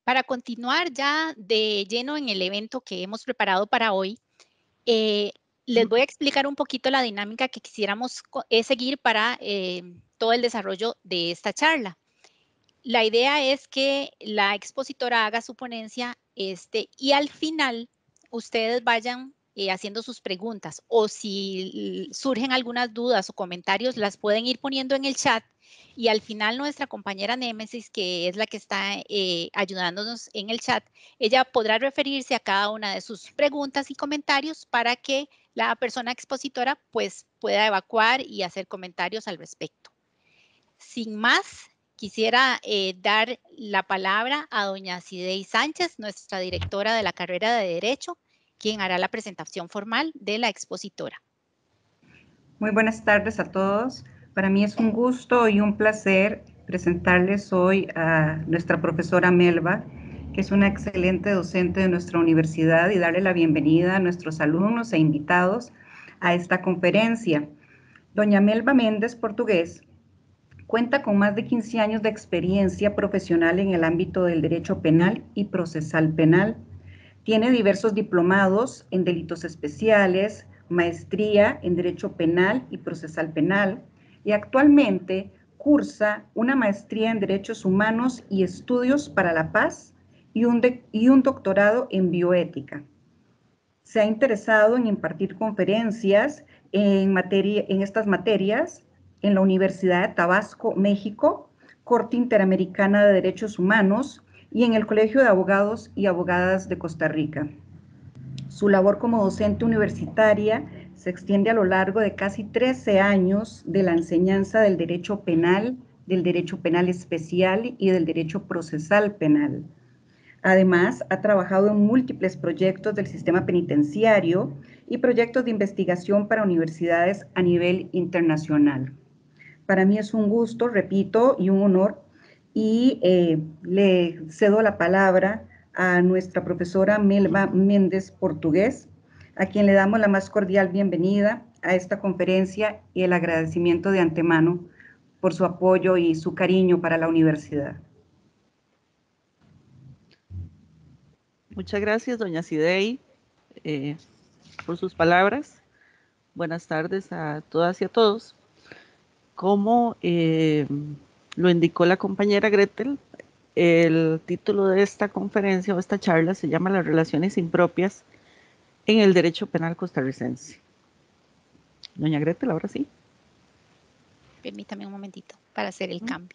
Para continuar ya de lleno en el evento que hemos preparado para hoy, eh, les voy a explicar un poquito la dinámica que quisiéramos seguir para todo el desarrollo de esta charla. La idea es que la expositora haga su ponencia y al final ustedes vayan haciendo sus preguntas o si surgen algunas dudas o comentarios, las pueden ir poniendo en el chat y al final nuestra compañera Némesis, que es la que está ayudándonos en el chat, ella podrá referirse a cada una de sus preguntas y comentarios para que la persona expositora pues pueda evacuar y hacer comentarios al respecto. Sin más, quisiera dar la palabra a doña Cidey Sánchez, nuestra directora de la carrera de Derecho, quien hará la presentación formal de la expositora. Muy buenas tardes a todos. Para mí es un gusto y un placer presentarles hoy a nuestra profesora Melba, que es una excelente docente de nuestra universidad, y darle la bienvenida a nuestros alumnos e invitados a esta conferencia. Doña Melba Méndez Portugués cuenta con más de 15 años de experiencia profesional en el ámbito del derecho penal y procesal penal. Tiene diversos diplomados en delitos especiales, maestría en derecho penal y procesal penal, y actualmente cursa una maestría en derechos humanos y estudios para la paz y un doctorado en bioética. Se ha interesado en impartir conferencias en estas materias en la Universidad de Tabasco, México, Corte Interamericana de Derechos Humanos y en el Colegio de Abogados y Abogadas de Costa Rica. Su labor como docente universitaria se extiende a lo largo de casi 13 años de la enseñanza del derecho penal especial y del derecho procesal penal. Además, ha trabajado en múltiples proyectos del sistema penitenciario y proyectos de investigación para universidades a nivel internacional. Para mí es un gusto, repito, y un honor, y le cedo la palabra a nuestra profesora Melba Méndez Portugués, a quien le damos la más cordial bienvenida a esta conferencia y el agradecimiento de antemano por su apoyo y su cariño para la universidad. Muchas gracias, doña Cidey, por sus palabras. Buenas tardes a todas y a todos. Como lo indicó la compañera Gretel, el título de esta conferencia o esta charla se llama Las relaciones impropias en el derecho penal costarricense. Doña Gretel, ahora sí. Permítame un momentito para hacer el cambio.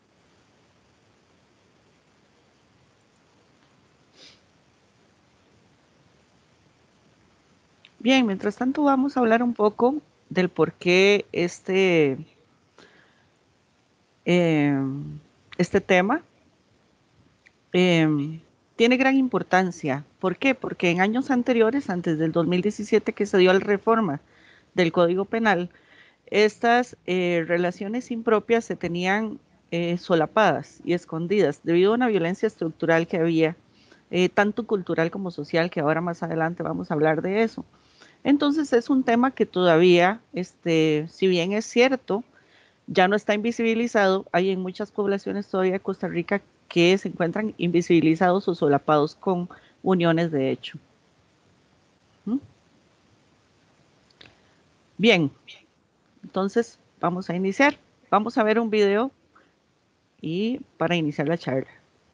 Bien, mientras tanto vamos a hablar un poco del por qué este tema tiene gran importancia. ¿Por qué? Porque en años anteriores, antes del 2017 que se dio la reforma del Código Penal, estas relaciones impropias se tenían solapadas y escondidas debido a una violencia estructural que había, tanto cultural como social, que ahora más adelante vamos a hablar de eso. Entonces es un tema que todavía, si bien es cierto, ya no está invisibilizado, hay en muchas poblaciones todavía de Costa Rica que se encuentran invisibilizados o solapados con uniones de hecho. Bien, entonces vamos a iniciar. Vamos a ver un video y para iniciar la charla.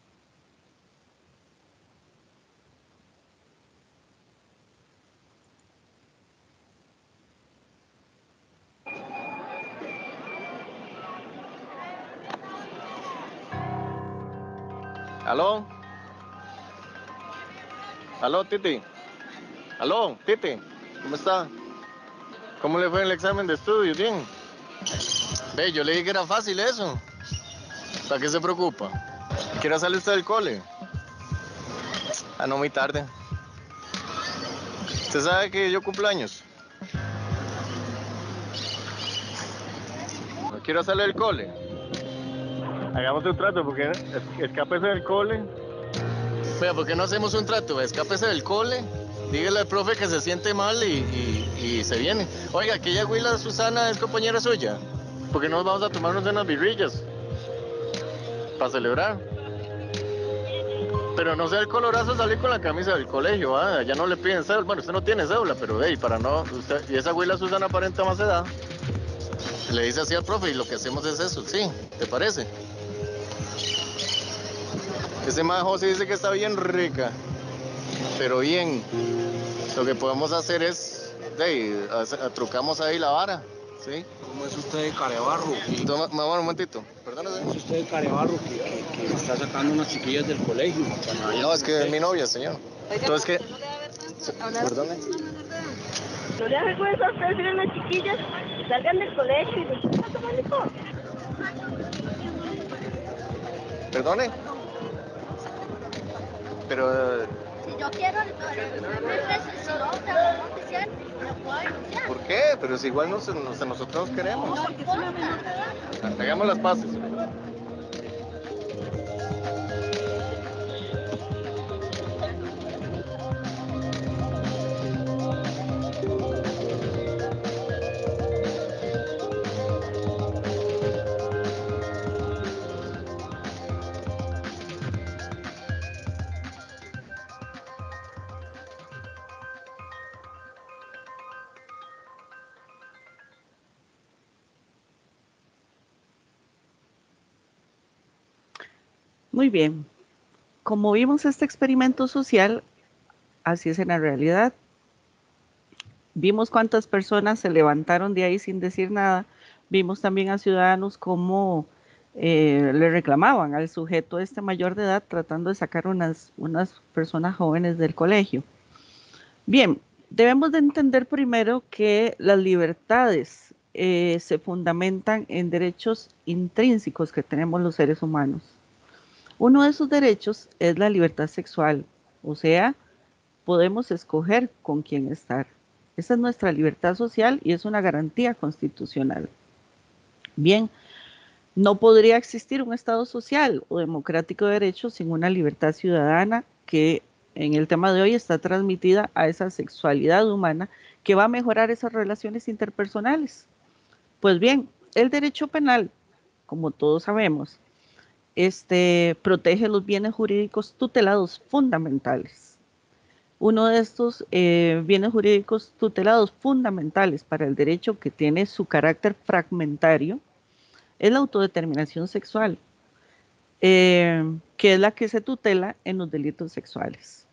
¿Aló? ¿Aló, Titi? ¿Aló, Titi? ¿Cómo está? ¿Cómo le fue en el examen de estudios? ¿Bien? Ve, yo le dije que era fácil eso. ¿Para qué se preocupa? ¿Quiere salir usted del cole? Ah, no, muy tarde. ¿Usted sabe que yo cumplo años? ¿No quiero salir del cole? Hagamos un trato, porque escápese del cole. Vea, ¿por qué no hacemos un trato? Escápese del cole, dígale al profe que se siente mal y se viene. Oiga, aquella Huila Susana es compañera suya. ¿Por qué no nos vamos a tomarnos unas birrillas? Para celebrar. Pero no sea el colorazo salir con la camisa del colegio, ¿ah? Ya no le piden cédula. Bueno, usted no tiene cédula, pero hey, para no. Usted, y esa huila Susana aparenta más edad. Le dice así al profe y lo que hacemos es eso, ¿sí? ¿Te parece? Ese man José dice que está bien rica, pero bien. Lo que podemos hacer es, hey, trucamos ahí la vara, ¿sí? ¿Cómo es usted de Carebarro? Toma, mamá, un momentito, perdóname. ¿Cómo es usted de Carebarro que está sacando unas chiquillas del colegio? No, es que es mi novia, señor. Entonces, ¿qué? Perdóname. ¿No le da vergüenza a usted decirle a las chiquillas que salgan del colegio y después a tomar licor? ¿Perdone? Pero, Si yo quiero, si no, te lo puedo oficiar, lo puedo denunciar. ¿por qué? Pero si igual nosotros queremos. No importa. Hagamos las paces. Muy bien. Como vimos este experimento social, así es en la realidad. Vimos cuántas personas se levantaron de ahí sin decir nada. Vimos también a ciudadanos cómo le reclamaban al sujeto este mayor de edad tratando de sacar unas personas jóvenes del colegio. Bien, debemos de entender primero que las libertades se fundamentan en derechos intrínsecos que tenemos los seres humanos. Uno de esos derechos es la libertad sexual, o sea, podemos escoger con quién estar. Esa es nuestra libertad social y es una garantía constitucional. Bien, no podría existir un Estado social o democrático de derechos sin una libertad ciudadana que en el tema de hoy está transmitida a esa sexualidad humana que va a mejorar esas relaciones interpersonales. Pues bien, el derecho penal, como todos sabemos, protege los bienes jurídicos tutelados fundamentales. Uno de estos bienes jurídicos tutelados fundamentales para el derecho que tiene su carácter fragmentario es la autodeterminación sexual, que es la que se tutela en los delitos sexuales.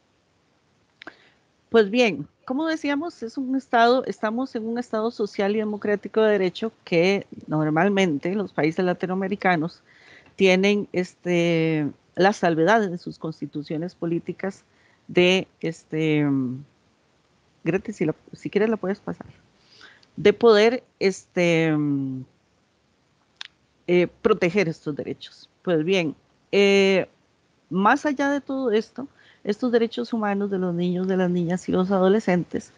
Pues bien, como decíamos, estamos en un estado social y democrático de derecho que normalmente los países latinoamericanos tienen las salvedades de sus constituciones políticas de, Grete, si quieres la puedes pasar, de poder proteger estos derechos. Pues bien, más allá de todo esto, estos derechos humanos de los niños, de las niñas y los adolescentes,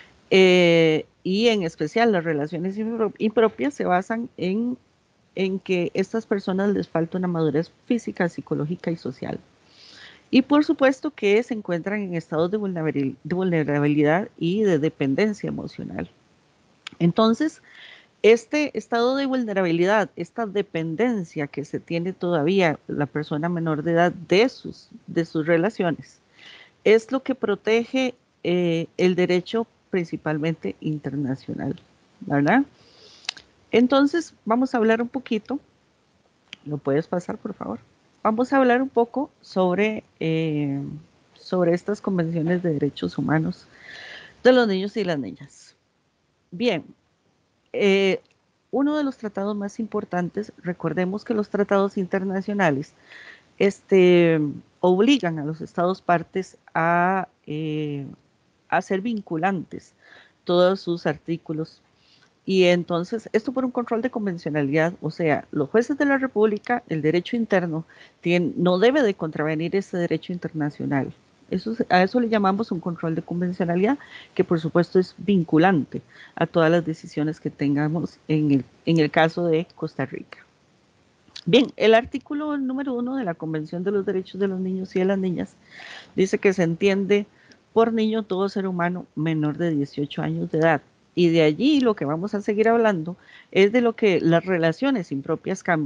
y en especial las relaciones impropias, se basan en que a estas personas les falta una madurez física, psicológica y social. Y por supuesto que se encuentran en estados de vulnerabilidad y de dependencia emocional. Entonces, este estado de vulnerabilidad, esta dependencia que se tiene todavía la persona menor de edad de sus relaciones, es lo que protege el derecho principalmente internacional, ¿verdad? Entonces, vamos a hablar un poquito, ¿lo puedes pasar, por favor? Vamos a hablar un poco sobre estas convenciones de derechos humanos de los niños y las niñas. Bien, uno de los tratados más importantes, recordemos que los tratados internacionales obligan a los estados partes a ser vinculantes todos sus artículos. Y entonces, esto por un control de convencionalidad, o sea, los jueces de la República, el derecho interno, no debe de contravenir ese derecho internacional. A eso le llamamos un control de convencionalidad, que por supuesto es vinculante a todas las decisiones que tengamos en el caso de Costa Rica. Bien, el artículo número 1 de la Convención de los Derechos de los Niños y de las Niñas dice que se entiende por niño todo ser humano menor de 18 años de edad. Y de allí lo que vamos a seguir hablando es de lo que las relaciones impropias cambian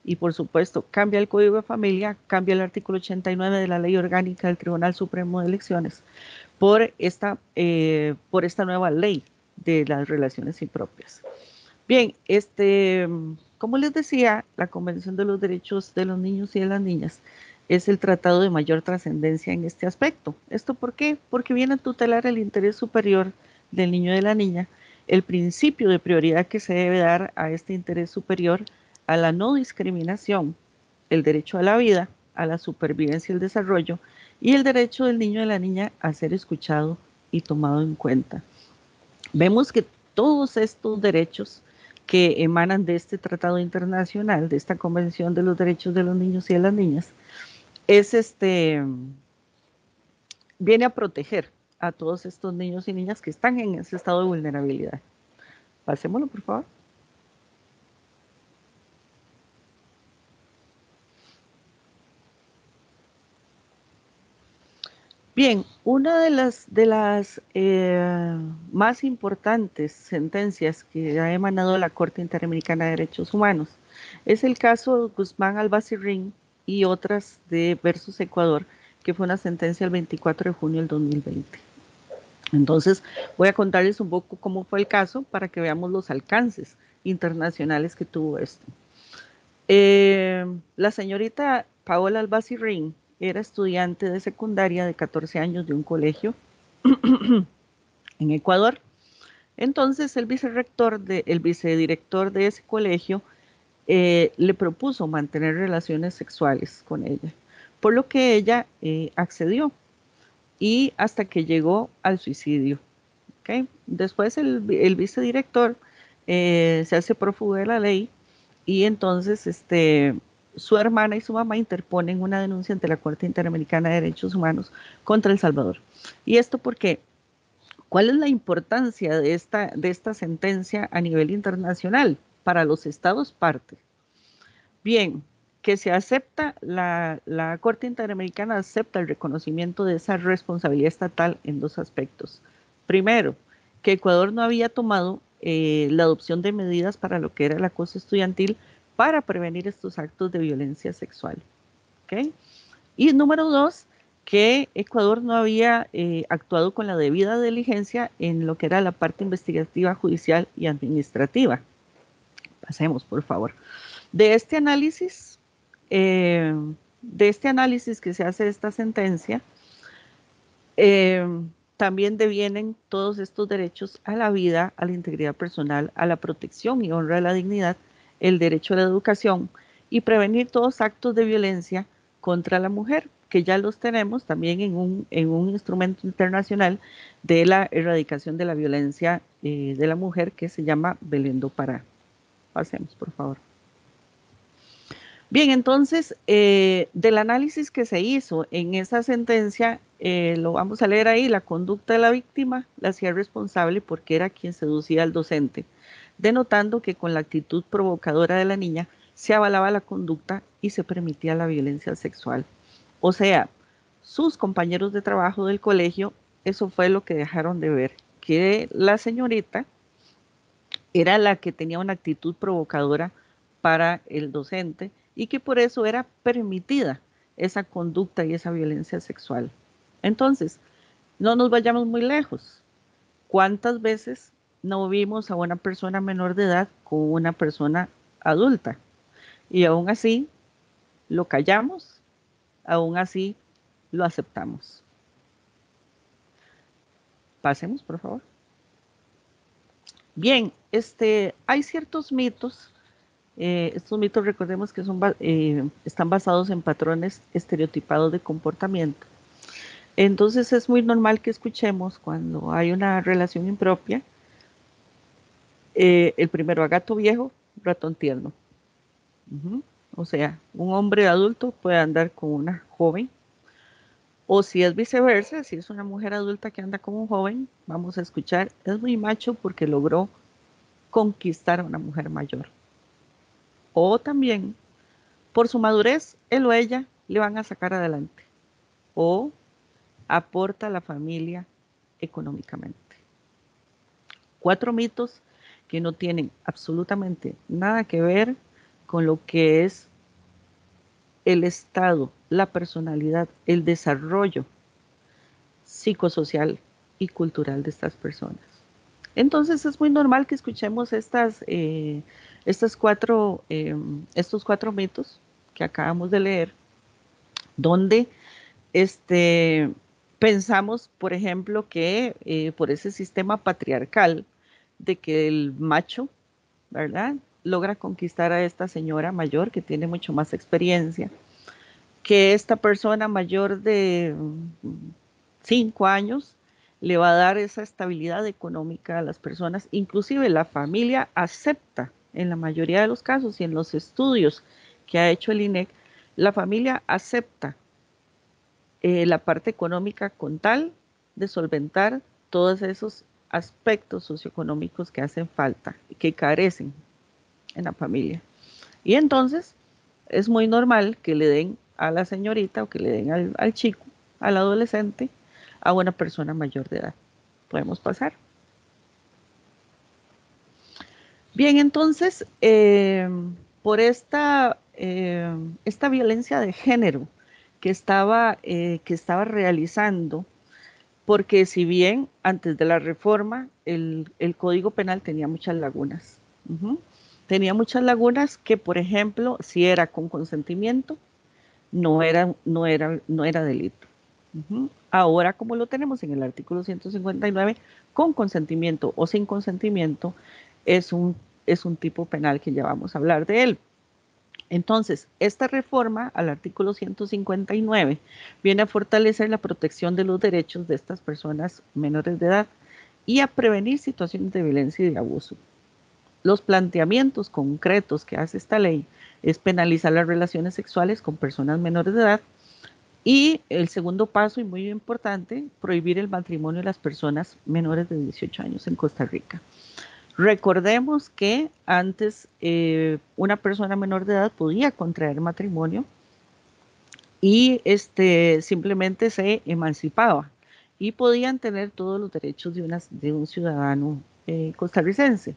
y por supuesto cambia el Código de Familia, cambia el artículo 89 de la Ley Orgánica del Tribunal Supremo de Elecciones por esta nueva ley de las relaciones impropias. Bien, como les decía, la Convención de los Derechos de los Niños y de las Niñas es el tratado de mayor trascendencia en este aspecto. ¿Esto por qué? Porque viene a tutelar el interés superior del niño y de la niña, el principio de prioridad que se debe dar a este interés superior, a la no discriminación, el derecho a la vida, a la supervivencia y el desarrollo, y el derecho del niño y de la niña a ser escuchado y tomado en cuenta. Vemos que todos estos derechos que emanan de este tratado internacional, de esta Convención de los Derechos de los Niños y de las Niñas, viene a proteger a todos estos niños y niñas que están en ese estado de vulnerabilidad. Pasémoslo, por favor. Bien, una de las más importantes sentencias que ha emanado la Corte Interamericana de Derechos Humanos es el caso Guzmán Albacerrín y otras de versus Ecuador, que fue una sentencia el 24 de junio del 2020. Entonces, voy a contarles un poco cómo fue el caso para que veamos los alcances internacionales que tuvo esto. La señorita Paola Albacerrín era estudiante de secundaria de 14 años de un colegio en Ecuador. Entonces, el vicedirector de ese colegio le propuso mantener relaciones sexuales con ella, por lo que ella accedió y hasta que llegó al suicidio. ¿Okay? Después el vicedirector se hace prófugo de la ley y entonces su hermana y su mamá interponen una denuncia ante la Corte Interamericana de Derechos Humanos contra El Salvador. ¿Y esto por qué? ¿Cuál es la importancia de esta sentencia a nivel internacional para los estados parte? Bien, que se acepta, la Corte Interamericana acepta el reconocimiento de esa responsabilidad estatal en dos aspectos. Primero, que Ecuador no había tomado la adopción de medidas para lo que era el acoso estudiantil para prevenir estos actos de violencia sexual. ¿Okay? Y número dos, que Ecuador no había actuado con la debida diligencia en lo que era la parte investigativa, judicial y administrativa. Pasemos, por favor. De este análisis que se hace de esta sentencia, también devienen todos estos derechos a la vida, a la integridad personal, a la protección y honra de la dignidad, el derecho a la educación y prevenir todos actos de violencia contra la mujer, que ya los tenemos también en un instrumento internacional de la erradicación de la violencia de la mujer que se llama Belén do Pará. Pasemos, por favor. Bien, entonces, del análisis que se hizo en esa sentencia, lo vamos a leer ahí, la conducta de la víctima la hacía responsable porque era quien seducía al docente, denotando que con la actitud provocadora de la niña se avalaba la conducta y se permitía la violencia sexual. O sea, sus compañeros de trabajo del colegio, eso fue lo que dejaron de ver, que la señorita era la que tenía una actitud provocadora para el docente y que por eso era permitida esa conducta y esa violencia sexual. Entonces, no nos vayamos muy lejos. ¿Cuántas veces no vimos a una persona menor de edad con una persona adulta? Y aún así lo callamos, aún así lo aceptamos. Pasemos, por favor. Bien, hay ciertos mitos. Estos mitos, recordemos que están basados en patrones estereotipados de comportamiento. Entonces es muy normal que escuchemos cuando hay una relación impropia, el primero a gato viejo, ratón tierno. O sea, un hombre adulto puede andar con una joven, o si es viceversa, si es una mujer adulta que anda con un joven, vamos a escuchar, es muy macho porque logró conquistar a una mujer mayor. O también, por su madurez, él o ella le van a sacar adelante. O aporta a la familia económicamente. 4 mitos que no tienen absolutamente nada que ver con lo que es el estado, la personalidad, el desarrollo psicosocial y cultural de estas personas. Entonces es muy normal que escuchemos estos cuatro mitos que acabamos de leer, donde pensamos, por ejemplo, que por ese sistema patriarcal de que el macho, ¿verdad?, logra conquistar a esta señora mayor que tiene mucho más experiencia, que esta persona mayor de 5 años le va a dar esa estabilidad económica a las personas. Inclusive la familia acepta, en la mayoría de los casos y en los estudios que ha hecho el INEC, la familia acepta la parte económica con tal de solventar todos esos aspectos socioeconómicos que hacen falta y que carecen en la familia. Y entonces es muy normal que le den a la señorita o que le den al chico, al adolescente, a una persona mayor de edad. Podemos pasar. Bien, entonces, por esta violencia de género que estaba realizando, porque si bien antes de la reforma el Código Penal tenía muchas lagunas. Tenía muchas lagunas que, por ejemplo, si era con consentimiento, no era delito. Ahora, como lo tenemos en el artículo 159, con consentimiento o sin consentimiento, es un tipo penal que ya vamos a hablar de él. Entonces, esta reforma al artículo 159 viene a fortalecer la protección de los derechos de estas personas menores de edad y a prevenir situaciones de violencia y de abuso. Los planteamientos concretos que hace esta ley es penalizar las relaciones sexuales con personas menores de edad y el segundo paso, y muy importante, prohibir el matrimonio de las personas menores de 18 años en Costa Rica. Recordemos que antes una persona menor de edad podía contraer matrimonio y simplemente se emancipaba y podían tener todos los derechos de un ciudadano costarricense.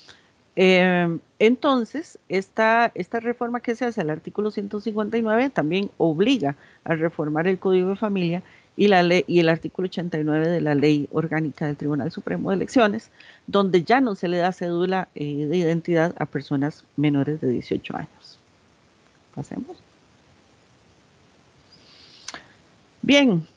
Entonces, esta reforma que se hace al artículo 159 también obliga a reformar el Código de Familia y el artículo 89 de la Ley Orgánica del Tribunal Supremo de Elecciones, donde ya no se le da cédula de identidad a personas menores de 18 años. Pasemos. Bien,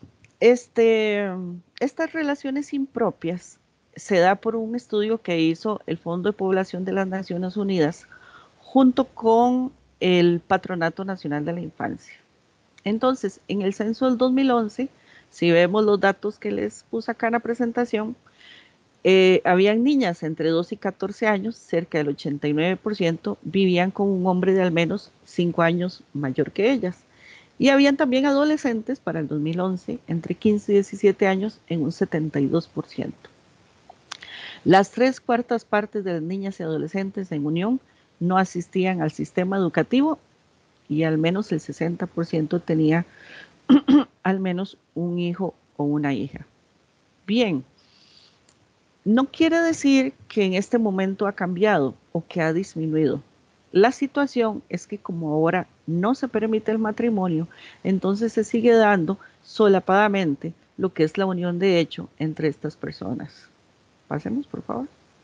estas relaciones impropias se da por un estudio que hizo el Fondo de Población de las Naciones Unidas junto con el Patronato Nacional de la Infancia. Entonces, en el censo del 2011, si vemos los datos que les puse acá en la presentación, habían niñas entre 2 y 14 años, cerca del 89% vivían con un hombre de al menos 5 años mayor que ellas. Y habían también adolescentes para el 2011 entre 15 y 17 años en un 72%. Las 3/4 partes de las niñas y adolescentes en Unión no asistían al sistema educativo y al menos el 60% tenía al menos un hijo o una hija. Bien, no quiere decir que en este momento ha cambiado o que ha disminuido. La situación es que como ahora no se permite el matrimonio, entonces se sigue dando solapadamente lo que es la unión de hecho entre estas personas. Pasemos, por favor.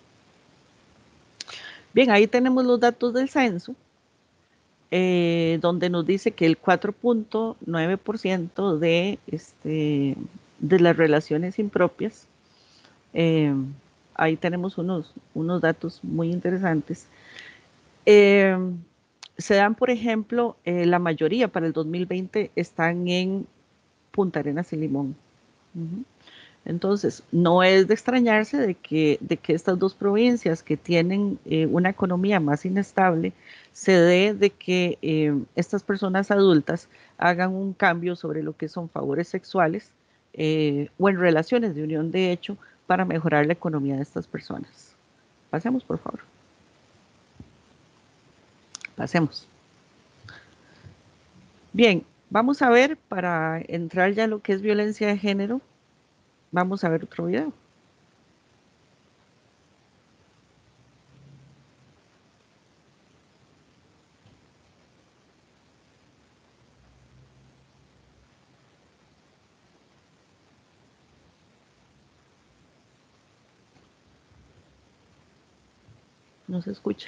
Bien, ahí tenemos los datos del censo, donde nos dice que el 4.9% de las relaciones impropias, ahí tenemos unos datos muy interesantes. Se dan, por ejemplo, la mayoría para el 2020 están en Punta Arenas y Limón. Entonces, no es de extrañarse de que estas dos provincias que tienen una economía más inestable, se dé de que estas personas adultas hagan un cambio sobre lo que son favores sexuales o en relaciones de unión de hecho para mejorar la economía de estas personas. Pasemos, por favor. Pasemos. Bien, vamos a ver, para entrar ya en lo que es violencia de género, vamos a ver otro video. No se escucha.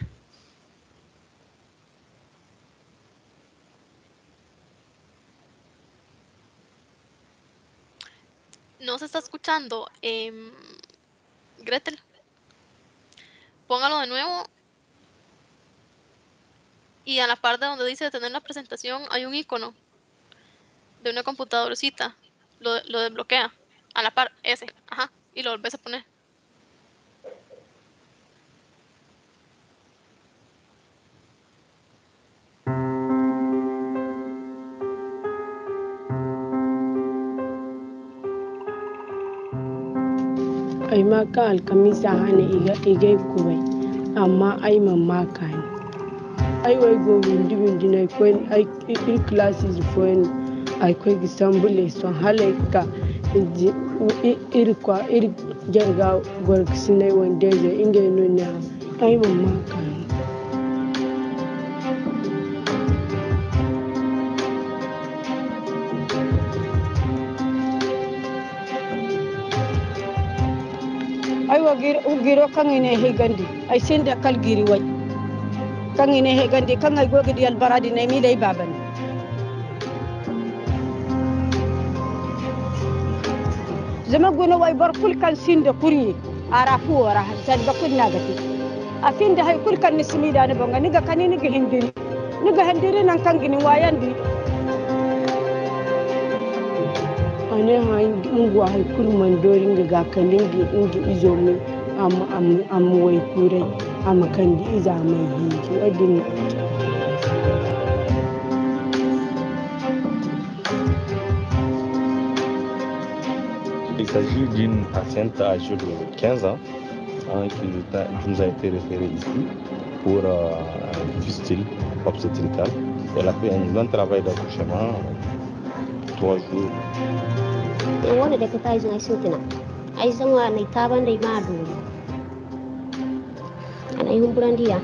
No se está escuchando. Gretel, póngalo de nuevo. Y a la parte donde dice detener la presentación hay un icono de una computadorcita. Lo desbloquea. A la par, ese. Ajá. Y lo volvés a poner. Ai maka alkamisa hane iga kubai amma ai mamaka ne ai wai go windi na kwen ai il classes foen ai kwe gisambule son haleka iri kwa iri jarga gorksine wondeje inge nuna ai mamaka ne ai giro kan ine hegandi ai senda kal giri wai kan ine hegandi kan ai gogi diyal baradi ne mi dai baban zama gona wai bar kul kan sinda kuri arafu wara san ba kun nagati afinda hay kul kan nismi da ne banga niga kan niga hindiri nan kan gini wayandi ane hay ngwa hay kul man dorin ga kalingi ingi izomi am way kurai am kandi iza mai hinji adin Il s'agit d'une patiente âgée de 15 ans qui nous a été référée ici pour fistule obstétricale. Elle a fait un long travail d'accouchement, 3 jours. Wanda da ka tayi zai sotina ai san wa ne taban dai ma do ana yi humburan dia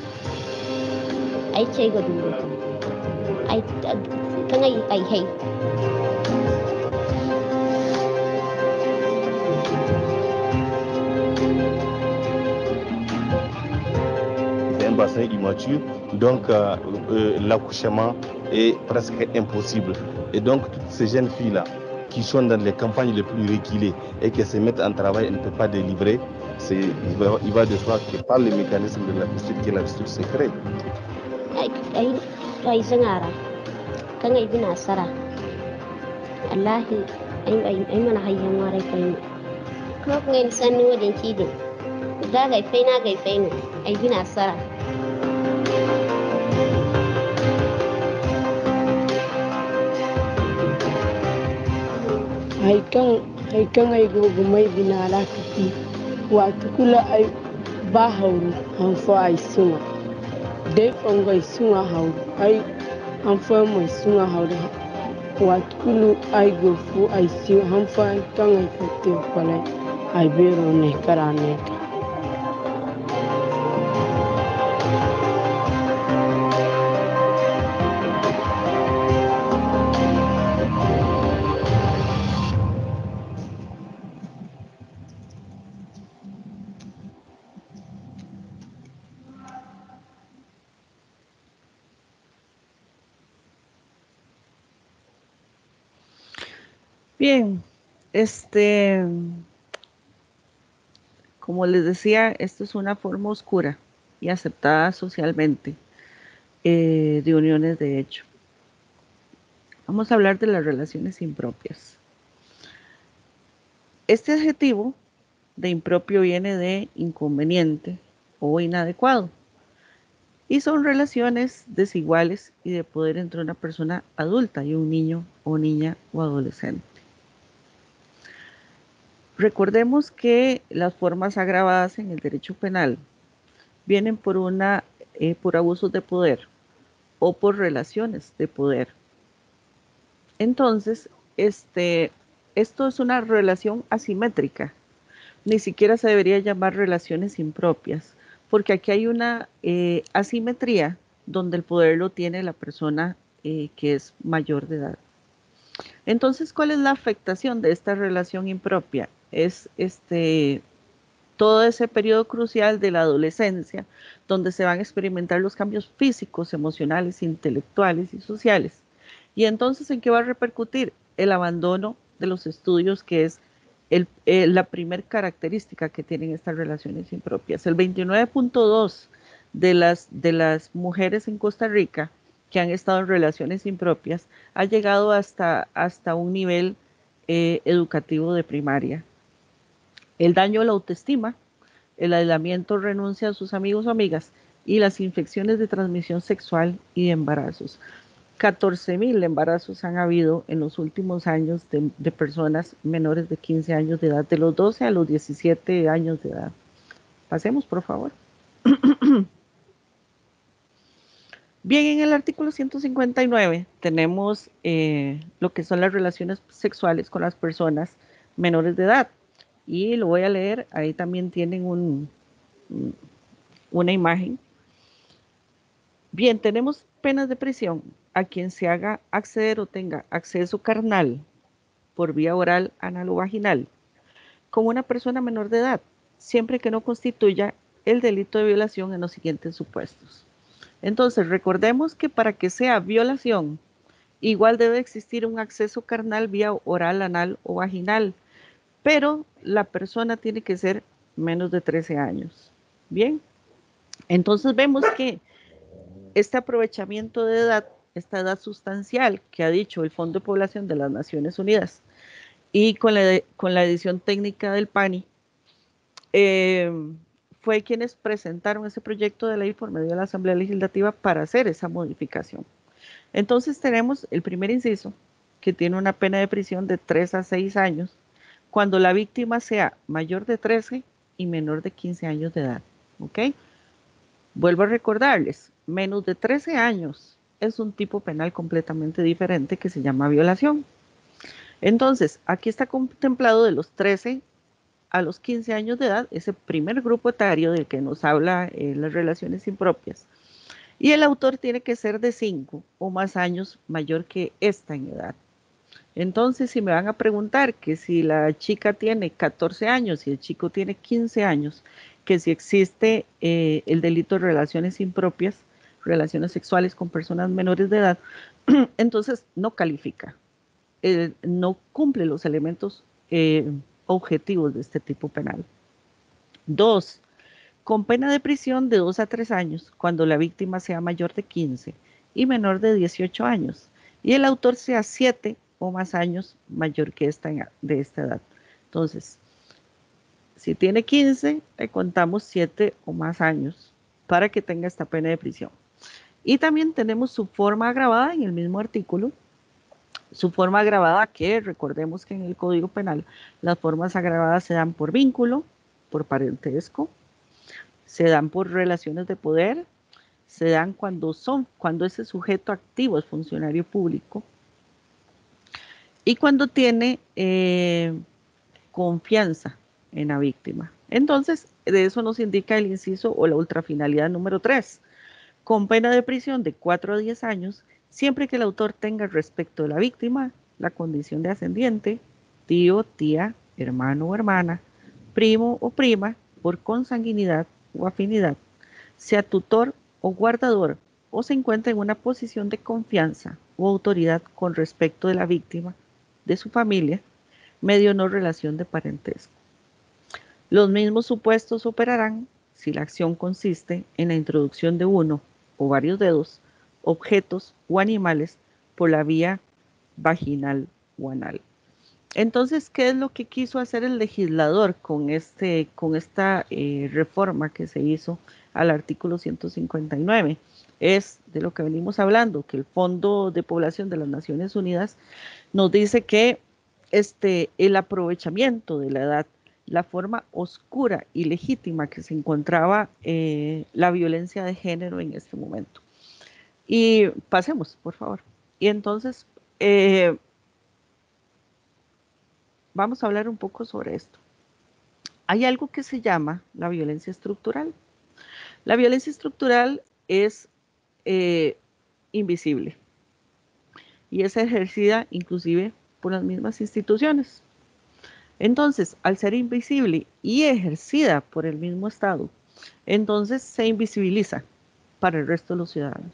ai ce ga duro ai kan ai hai C'est un bassin immature, donc l'accouchement est presque impossible. Et donc toutes ces jeunes filles-là qui sont dans les campagnes les plus reculées et qui se mettent en travail et ne peuvent pas délivrer, il va de soi que par le mécanisme de la fistule que la fistule se crée. ai zangara kan ai bina sara wallahi ai mana hayyan warai kai ko ngai sanu wajen kidin da ga faina ai bina sara haikan ai gogo mai binala kafi wato kula ai ba hauru hanfo ai suma dai fongo ai suma hauru ai hanfo mai suma hauru wato kulu ai gofu ai si hanfo kan ai katte kwalai ai bero ne karane ka Bien, como les decía, esto es una forma oscura y aceptada socialmente de uniones de hecho. Vamos a hablar de las relaciones impropias. Este adjetivo de impropio viene de inconveniente o inadecuado y son relaciones desiguales y de poder entre una persona adulta y un niño o niña o adolescente. Recordemos que las formas agravadas en el derecho penal vienen por abusos de poder o por relaciones de poder. Entonces, esto es una relación asimétrica. Ni siquiera se debería llamar relaciones impropias, porque aquí hay una asimetría donde el poder lo tiene la persona que es mayor de edad. Entonces, ¿cuál es la afectación de esta relación impropia? Es todo ese periodo crucial de la adolescencia, donde se van a experimentar los cambios físicos, emocionales, intelectuales y sociales. Y entonces, ¿en qué va a repercutir? El abandono de los estudios, que es la primer característica que tienen estas relaciones impropias. El 29.2 de las mujeres en Costa Rica que han estado en relaciones impropias ha llegado hasta un nivel educativo de primaria. El daño a la autoestima, el aislamiento, renuncia a sus amigos o amigas y las infecciones de transmisión sexual y de embarazos. 14,000 embarazos han habido en los últimos años de personas menores de 15 años de edad, de los 12 a los 17 años de edad. Pasemos, por favor. Bien, en el artículo 159 tenemos lo que son las relaciones sexuales con las personas menores de edad. Y lo voy a leer, ahí también tienen una imagen. Bien, tenemos penas de prisión a quien se haga acceder o tenga acceso carnal por vía oral, anal o vaginal con una persona menor de edad, siempre que no constituya el delito de violación en los siguientes supuestos. Entonces, recordemos que para que sea violación, igual debe existir un acceso carnal vía oral, anal o vaginal, pero la persona tiene que ser menos de 13 años. Bien, entonces vemos que este aprovechamiento de edad, esta edad sustancial que ha dicho el Fondo de Población de las Naciones Unidas y con la edición técnica del PANI, fue quienes presentaron ese proyecto de ley por medio de la Asamblea Legislativa para hacer esa modificación. Entonces tenemos el primer inciso, que tiene una pena de prisión de 3 a 6 años, cuando la víctima sea mayor de 13 y menor de 15 años de edad. ¿Ok? Vuelvo a recordarles, menos de 13 años es un tipo penal completamente diferente que se llama violación. Entonces, aquí está contemplado de los 13 a los 15 años de edad, ese primer grupo etario del que nos habla las relaciones impropias. Y el autor tiene que ser de 5 o más años mayor que esta en edad. Entonces, si me van a preguntar que si la chica tiene 14 años y el chico tiene 15 años, que si existe el delito de relaciones impropias, relaciones sexuales con personas menores de edad, entonces no califica, no cumple los elementos objetivos de este tipo penal. 2. Con pena de prisión de 2 a 3 años cuando la víctima sea mayor de 15 y menor de 18 años y el autor sea 7 o más años mayor que de esta edad. Entonces, si tiene 15, le contamos 7 o más años para que tenga esta pena de prisión. Y también tenemos su forma agravada en el mismo artículo. Su forma agravada que recordemos que en el Código Penal las formas agravadas se dan por vínculo, por parentesco, se dan por relaciones de poder, se dan cuando ese sujeto activo es funcionario público y cuando tiene confianza en la víctima. Entonces, de eso nos indica el inciso o la ultrafinalidad número 3, con pena de prisión de 4 a 10 años, siempre que el autor tenga respecto de la víctima la condición de ascendiente, tío, tía, hermano o hermana, primo o prima, por consanguinidad o afinidad, sea tutor o guardador o se encuentra en una posición de confianza o autoridad con respecto de la víctima, de su familia, medio no relación de parentesco. Los mismos supuestos operarán si la acción consiste en la introducción de uno o varios dedos, objetos o animales por la vía vaginal o anal. Entonces, ¿qué es lo que quiso hacer el legislador con esta reforma que se hizo al artículo 159? Es de lo que venimos hablando, que el Fondo de Población de las Naciones Unidas nos dice que el aprovechamiento de la edad, la forma oscura y legítima que se encontraba la violencia de género en este momento. Y pasemos, por favor. Y entonces, vamos a hablar un poco sobre esto. Hay algo que se llama la violencia estructural. La violencia estructural es invisible y es ejercida inclusive por las mismas instituciones. Entonces, al ser invisible y ejercida por el mismo Estado, entonces se invisibiliza para el resto de los ciudadanos.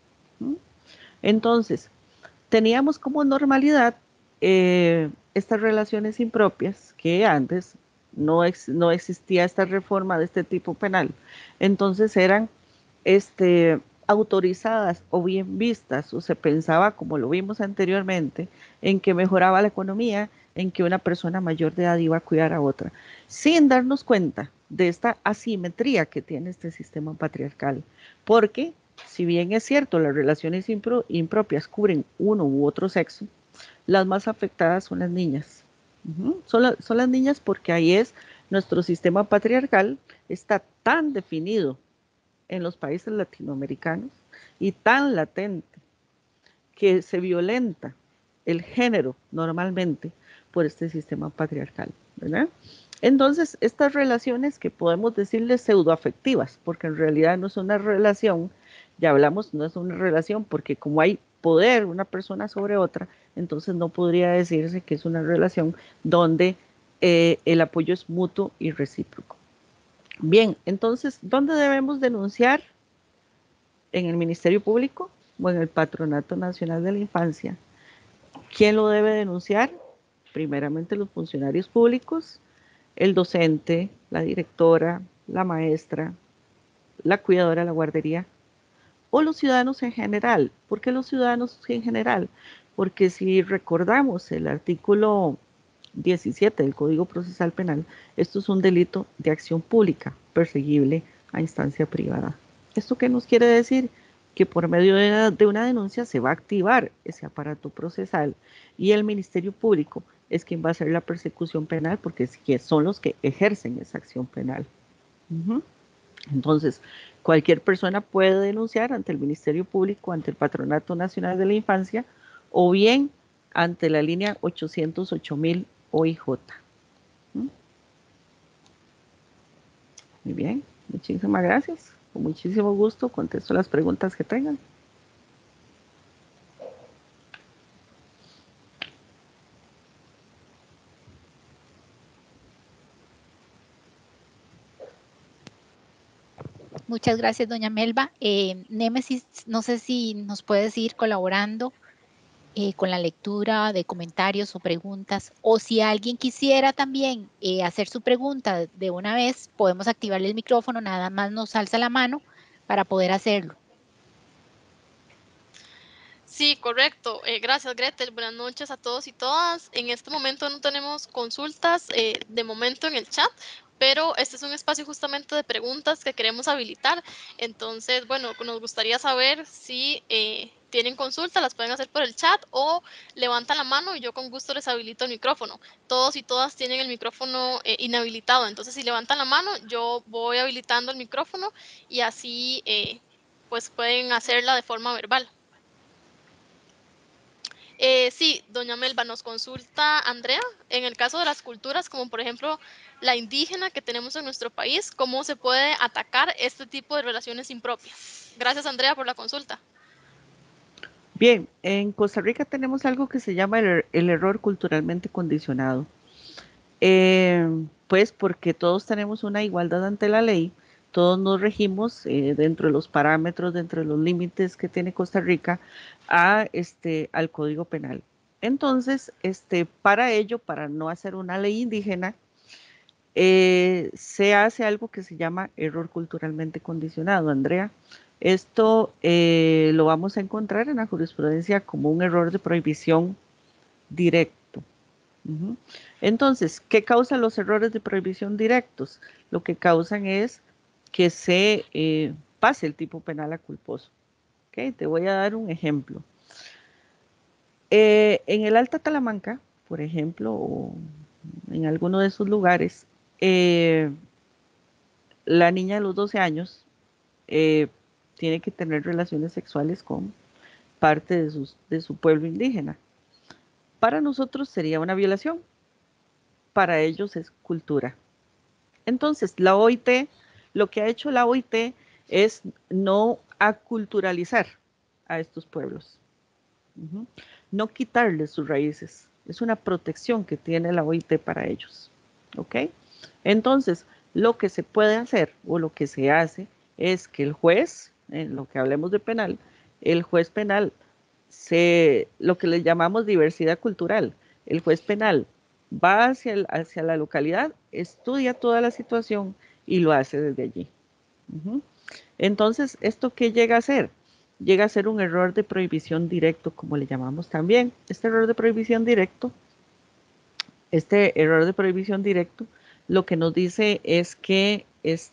Entonces, teníamos como normalidad estas relaciones impropias que antes no existía esta reforma de este tipo penal. Entonces eran autorizadas o bien vistas, o se pensaba, como lo vimos anteriormente, en que mejoraba la economía, en que una persona mayor de edad iba a cuidar a otra, sin darnos cuenta de esta asimetría que tiene este sistema patriarcal, porque si bien es cierto, las relaciones impropias cubren uno u otro sexo, las más afectadas son las niñas. Son las niñas porque ahí es nuestro sistema patriarcal, está tan definido en los países latinoamericanos y tan latente que se violenta el género normalmente por este sistema patriarcal, ¿verdad? Entonces, estas relaciones que podemos decirles pseudoafectivas, porque en realidad no es una relación, ya hablamos, no es una relación, porque como hay poder una persona sobre otra, entonces no podría decirse que es una relación donde el apoyo es mutuo y recíproco. Bien, entonces, ¿dónde debemos denunciar? ¿En el Ministerio Público o en el Patronato Nacional de la Infancia? ¿Quién lo debe denunciar? Primeramente los funcionarios públicos, el docente, la directora, la maestra, la cuidadora de la guardería, o los ciudadanos en general. ¿Por qué los ciudadanos en general? Porque si recordamos el artículo 17 del Código Procesal Penal, esto es un delito de acción pública perseguible a instancia privada. ¿Esto qué nos quiere decir? Que por medio de una denuncia se va a activar ese aparato procesal y el Ministerio Público es quien va a hacer la persecución penal porque son los que ejercen esa acción penal. Entonces, cualquier persona puede denunciar ante el Ministerio Público, ante el Patronato Nacional de la Infancia o bien ante la línea 808.000 OIJ. Muy bien, muchísimas gracias. Con muchísimo gusto contesto las preguntas que tengan. Muchas gracias, doña Melba. Némesis, no sé si nos puedes ir colaborando con la lectura de comentarios o preguntas, o si alguien quisiera también hacer su pregunta de una vez, podemos activarle el micrófono, nada más nos alza la mano para poder hacerlo. Sí, correcto. Gracias, Gretel. Buenas noches a todos y todas. En este momento no tenemos consultas de momento en el chat, pero este es un espacio justamente de preguntas que queremos habilitar. Entonces, bueno, nos gustaría saber si tienen consultas, las pueden hacer por el chat o levantan la mano y yo con gusto les habilito el micrófono. Todos y todas tienen el micrófono inhabilitado, entonces si levantan la mano, yo voy habilitando el micrófono y así pues pueden hacerla de forma verbal. Sí, doña Melba, nos consulta Andrea, en el caso de las culturas, como por ejemplo la indígena que tenemos en nuestro país, ¿cómo se puede atacar este tipo de relaciones impropias? Gracias, Andrea, por la consulta. Bien, en Costa Rica tenemos algo que se llama el error culturalmente condicionado. Pues porque todos tenemos una igualdad ante la ley, todos nos regimos dentro de los parámetros, dentro de los límites que tiene Costa Rica al Código Penal. Entonces, para ello, para no hacer una ley indígena, se hace algo que se llama error culturalmente condicionado, Andrea. Esto lo vamos a encontrar en la jurisprudencia como un error de prohibición directo. Entonces, ¿qué causan los errores de prohibición directos? Lo que causan es que se pase el tipo penal a culposo. ¿Okay? Te voy a dar un ejemplo. En el Alta Talamanca, por ejemplo, o en alguno de esos lugares, la niña de los 12 años tiene que tener relaciones sexuales con parte de su pueblo indígena. Para nosotros sería una violación. Para ellos es cultura. Entonces, la OIT, lo que ha hecho la OIT es no aculturalizar a estos pueblos, no quitarles sus raíces, Es una protección que tiene la OIT para ellos. ¿Ok? Entonces, lo que se puede hacer o lo que se hace es que el juez, en lo que hablemos de penal, el juez penal, lo que le llamamos diversidad cultural, el juez penal va hacia la localidad, estudia toda la situación y lo hace desde allí. Entonces, ¿esto qué llega a ser? Llega a ser un error de prohibición directo, como le llamamos también. Este error de prohibición directo, lo que nos dice es que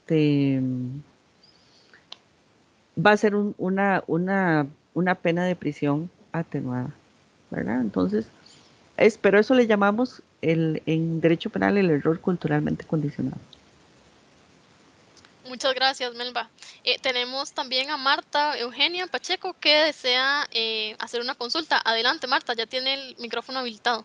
va a ser una pena de prisión atenuada, ¿verdad? Entonces, pero eso le llamamos en derecho penal el error culturalmente condicionado. Muchas gracias, Melba. Tenemos también a Marta Eugenia Pacheco que desea hacer una consulta. Adelante, Marta, ya tiene el micrófono habilitado.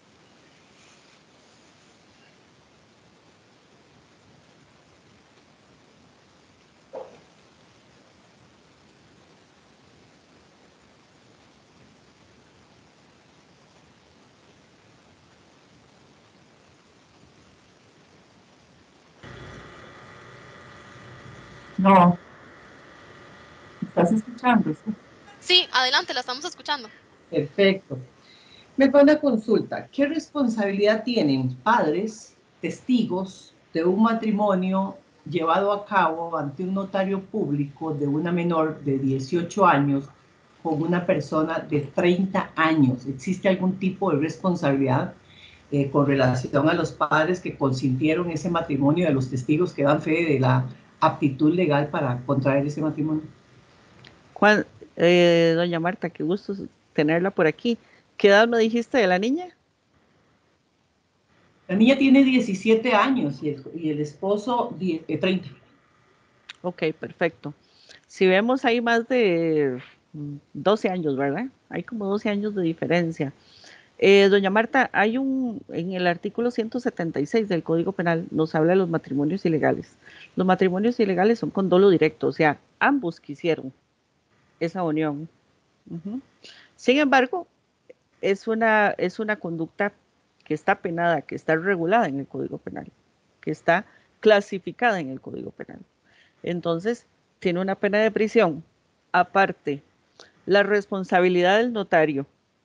No. ¿Estás escuchando? Sí, adelante, la estamos escuchando. Perfecto. Me pone una consulta. ¿Qué responsabilidad tienen padres, testigos de un matrimonio llevado a cabo ante un notario público de una menor de 18 años con una persona de 30 años? ¿Existe algún tipo de responsabilidad con relación a los padres que consintieron ese matrimonio, de los testigos que dan fe de la aptitud legal para contraer ese matrimonio? Doña Marta, qué gusto tenerla por aquí. ¿Qué edad me dijiste de la niña? La niña tiene 17 años y el esposo 30. Ok, perfecto. Si vemos hay más de 12 años, ¿verdad? Hay como 12 años de diferencia. Doña Marta, en el artículo 176 del Código Penal nos habla de los matrimonios ilegales. Los matrimonios ilegales son con dolo directo, o sea, ambos quisieron esa unión. Sin embargo, es una conducta que está penada, que está regulada en el Código Penal, que está clasificada en el Código Penal. Entonces, tiene una pena de prisión. Aparte, la responsabilidad del notario.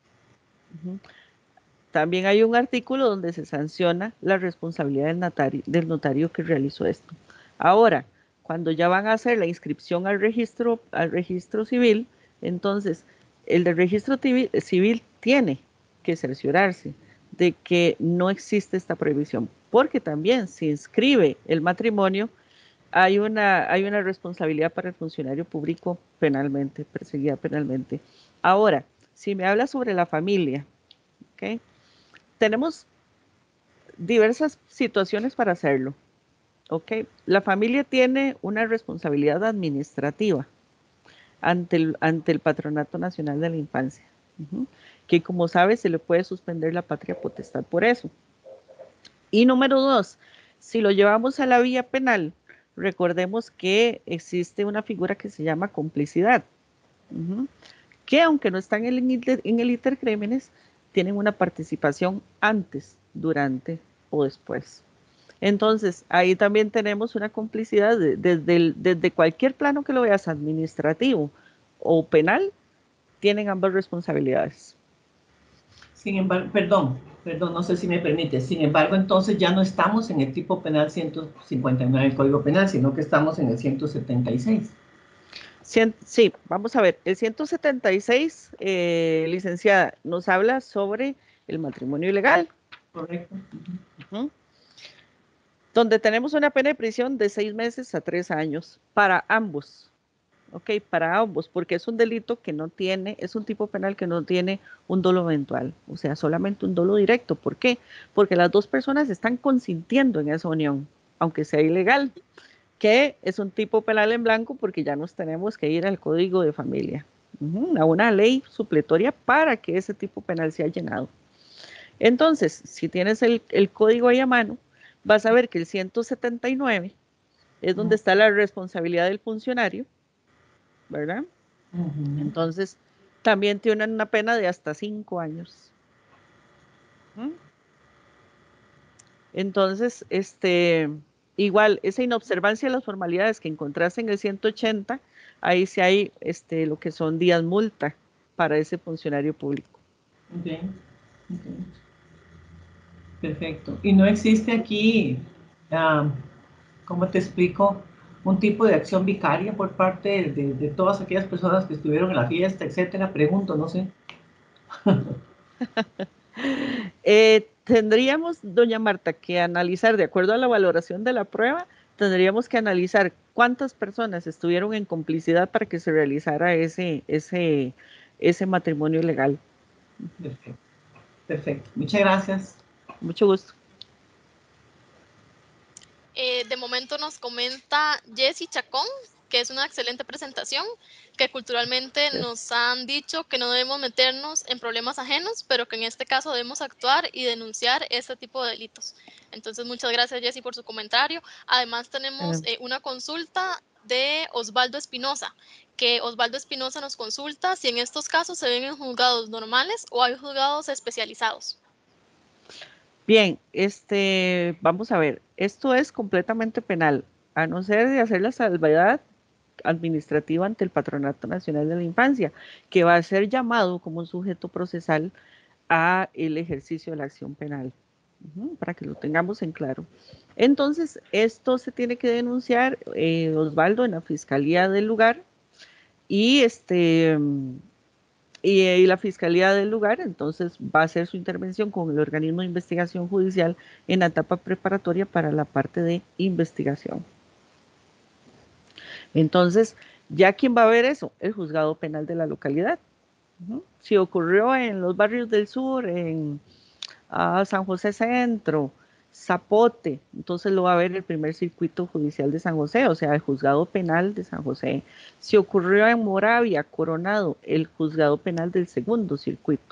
También hay un artículo donde se sanciona la responsabilidad del notario que realizó esto. Ahora, cuando ya van a hacer la inscripción al registro civil, entonces el del registro civil tiene que cerciorarse de que no existe esta prohibición, porque también si inscribe el matrimonio, hay una responsabilidad para el funcionario público penalmente, perseguida penalmente. Ahora, si me habla sobre la familia, ¿ok? Tenemos diversas situaciones para hacerlo. ¿Ok? La familia tiene una responsabilidad administrativa ante el Patronato Nacional de la Infancia, que como sabe se le puede suspender la patria potestad por eso. Y número 2, si lo llevamos a la vía penal, recordemos que existe una figura que se llama complicidad, que aunque no están en el intercrímenes, tienen una participación antes, durante o después. Entonces, ahí también tenemos una complicidad desde cualquier plano que lo veas, administrativo o penal, tienen ambas responsabilidades. Sin embargo, perdón, no sé si me permite. Sin embargo, entonces ya no estamos en el tipo penal 159 del Código Penal, sino que estamos en el 176. Sí, vamos a ver. El 176, licenciada, nos habla sobre el matrimonio ilegal. Correcto. Donde tenemos una pena de prisión de 6 meses a 3 años para ambos. Ok, para ambos, porque es un delito que no tiene, es un tipo penal que no tiene un dolo eventual, o sea, solamente un dolo directo. ¿Por qué? Porque las dos personas están consintiendo en esa unión, aunque sea ilegal, que es un tipo penal en blanco porque ya nos tenemos que ir al Código de Familia, a una ley supletoria para que ese tipo penal sea llenado. Entonces, si tienes el código ahí a mano, vas a ver que el 179 es donde está la responsabilidad del funcionario, ¿verdad? Entonces, también tienen una pena de hasta 5 años. Entonces, igual, esa inobservancia de las formalidades que encontraste en el 180, ahí sí hay lo que son días multa para ese funcionario público. Ok. Perfecto. Y no existe aquí, ¿cómo te explico? Un tipo de acción vicaria por parte de todas aquellas personas que estuvieron en la fiesta, etcétera. Pregunto, no sé. Tendríamos, doña Marta, que analizar, de acuerdo a la valoración de la prueba, tendríamos que analizar cuántas personas estuvieron en complicidad para que se realizara ese matrimonio legal. Perfecto. Perfecto. Muchas gracias. Mucho gusto. De momento nos comenta Jessy Chacón, que es una excelente presentación, que culturalmente nos han dicho que no debemos meternos en problemas ajenos, pero que en este caso debemos actuar y denunciar este tipo de delitos. Entonces, muchas gracias, Jessy, por su comentario. Además, tenemos una consulta de Osvaldo Espinosa, que Osvaldo Espinosa nos consulta si en estos casos se ven en juzgados normales o hay juzgados especializados. Bien, vamos a ver, esto es completamente penal, a no ser de hacer la salvedad administrativa ante el Patronato Nacional de la Infancia, que va a ser llamado como un sujeto procesal a el ejercicio de la acción penal, para que lo tengamos en claro. Entonces, esto se tiene que denunciar, Osvaldo, en la Fiscalía del lugar, y y la Fiscalía del lugar, entonces, va a hacer su intervención con el organismo de investigación judicial en la etapa preparatoria para la parte de investigación. Entonces, ¿ya quién va a ver eso? El juzgado penal de la localidad. Si ocurrió en los barrios del sur, en San José Centro, Zapote, entonces lo va a ver el primer circuito judicial de San José, o sea, el juzgado penal de San José. Si ocurrió en Moravia, Coronado, el juzgado penal del segundo circuito.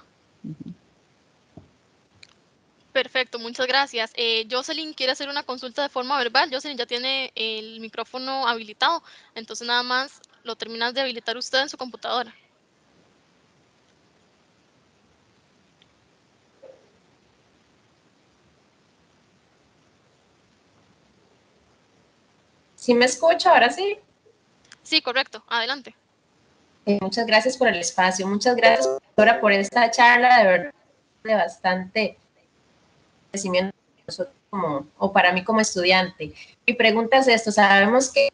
Perfecto, muchas gracias. Jocelyn quiere hacer una consulta de forma verbal. Jocelyn ya tiene el micrófono habilitado, entonces nada más lo terminas de habilitar usted en su computadora. ¿Sí me escucha ahora sí? Sí, correcto. Adelante. Muchas gracias por el espacio. Muchas gracias, doctora, por esta charla, de verdad, de bastante conocimiento para mí como estudiante. Mi pregunta es esto, sabemos que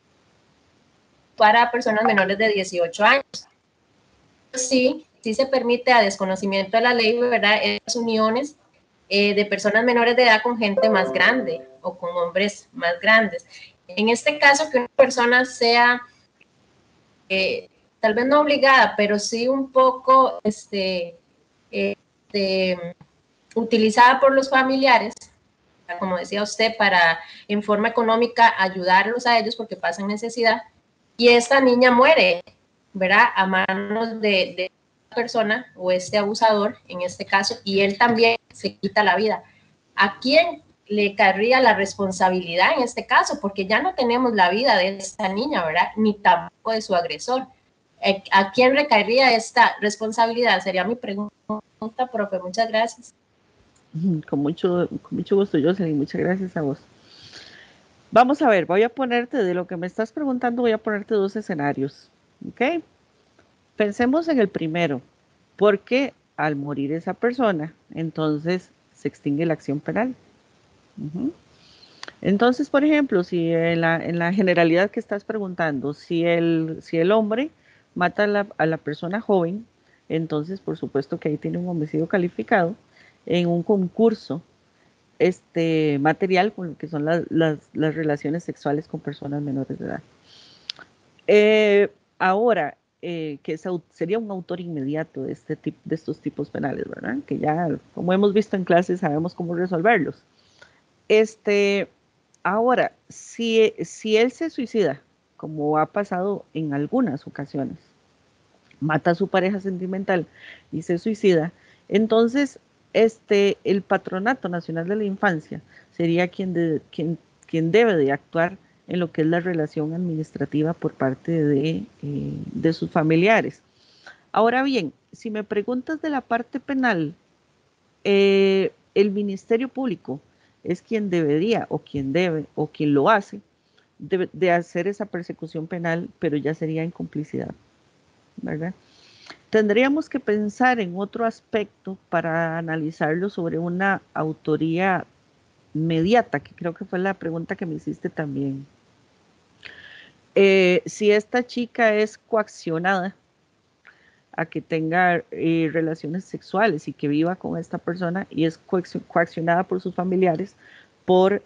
para personas menores de 18 años, sí se permite a desconocimiento de la ley, ¿verdad?, esas uniones de personas menores de edad con gente más grande o con hombres más grandes. En este caso, que una persona sea tal vez no obligada, pero sí un poco utilizada por los familiares, como decía usted, para en forma económica ayudarlos a ellos porque pasan necesidad, y esta niña muere, ¿verdad?, a manos de esta persona o este abusador en este caso, y él también se quita la vida. ¿A quién le caería la responsabilidad en este caso? Porque ya no tenemos la vida de esta niña, ¿verdad?, ni tampoco de su agresor. ¿A quién recaería esta responsabilidad? Sería mi pregunta, profe. Muchas gracias. Con mucho gusto, Jocelyn. Muchas gracias a vos. Vamos a ver, voy a ponerte, de lo que me estás preguntando, voy a ponerte dos escenarios, ¿ok? Pensemos en el primero, porque al morir esa persona, entonces se extingue la acción penal. Entonces, por ejemplo, si en la generalidad que estás preguntando, si el hombre mata a la persona joven, entonces por supuesto que ahí tiene un homicidio calificado en un concurso material con lo que son las relaciones sexuales con personas menores de edad. Ahora, que sería un autor inmediato de estos tipos penales, ¿verdad? Que ya, como hemos visto en clases, sabemos cómo resolverlos. Ahora, si él se suicida, como ha pasado en algunas ocasiones, mata a su pareja sentimental y se suicida, entonces el Patronato Nacional de la Infancia sería quien debe de actuar en lo que es la relación administrativa por parte de sus familiares. Ahora bien, si me preguntas de la parte penal, el Ministerio Público es quien debería, o quien debe, o quien lo hace, de hacer esa persecución penal, pero ya sería en complicidad, ¿verdad? Tendríamos que pensar en otro aspecto para analizarlo sobre una autoría mediata, que creo que fue la pregunta que me hiciste también. Si esta chica es coaccionada a que tenga relaciones sexuales y que viva con esta persona y es coaccionada por sus familiares por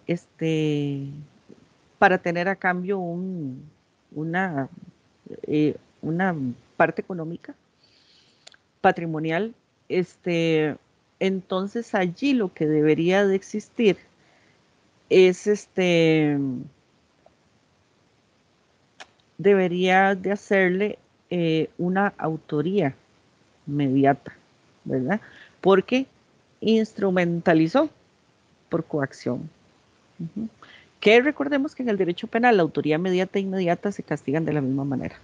para tener a cambio una parte económica, patrimonial, entonces allí lo que debería de existir es debería de hacerle una autoría mediata, ¿verdad? Porque instrumentalizó por coacción. Que recordemos que en el derecho penal la autoría mediata e inmediata se castigan de la misma manera.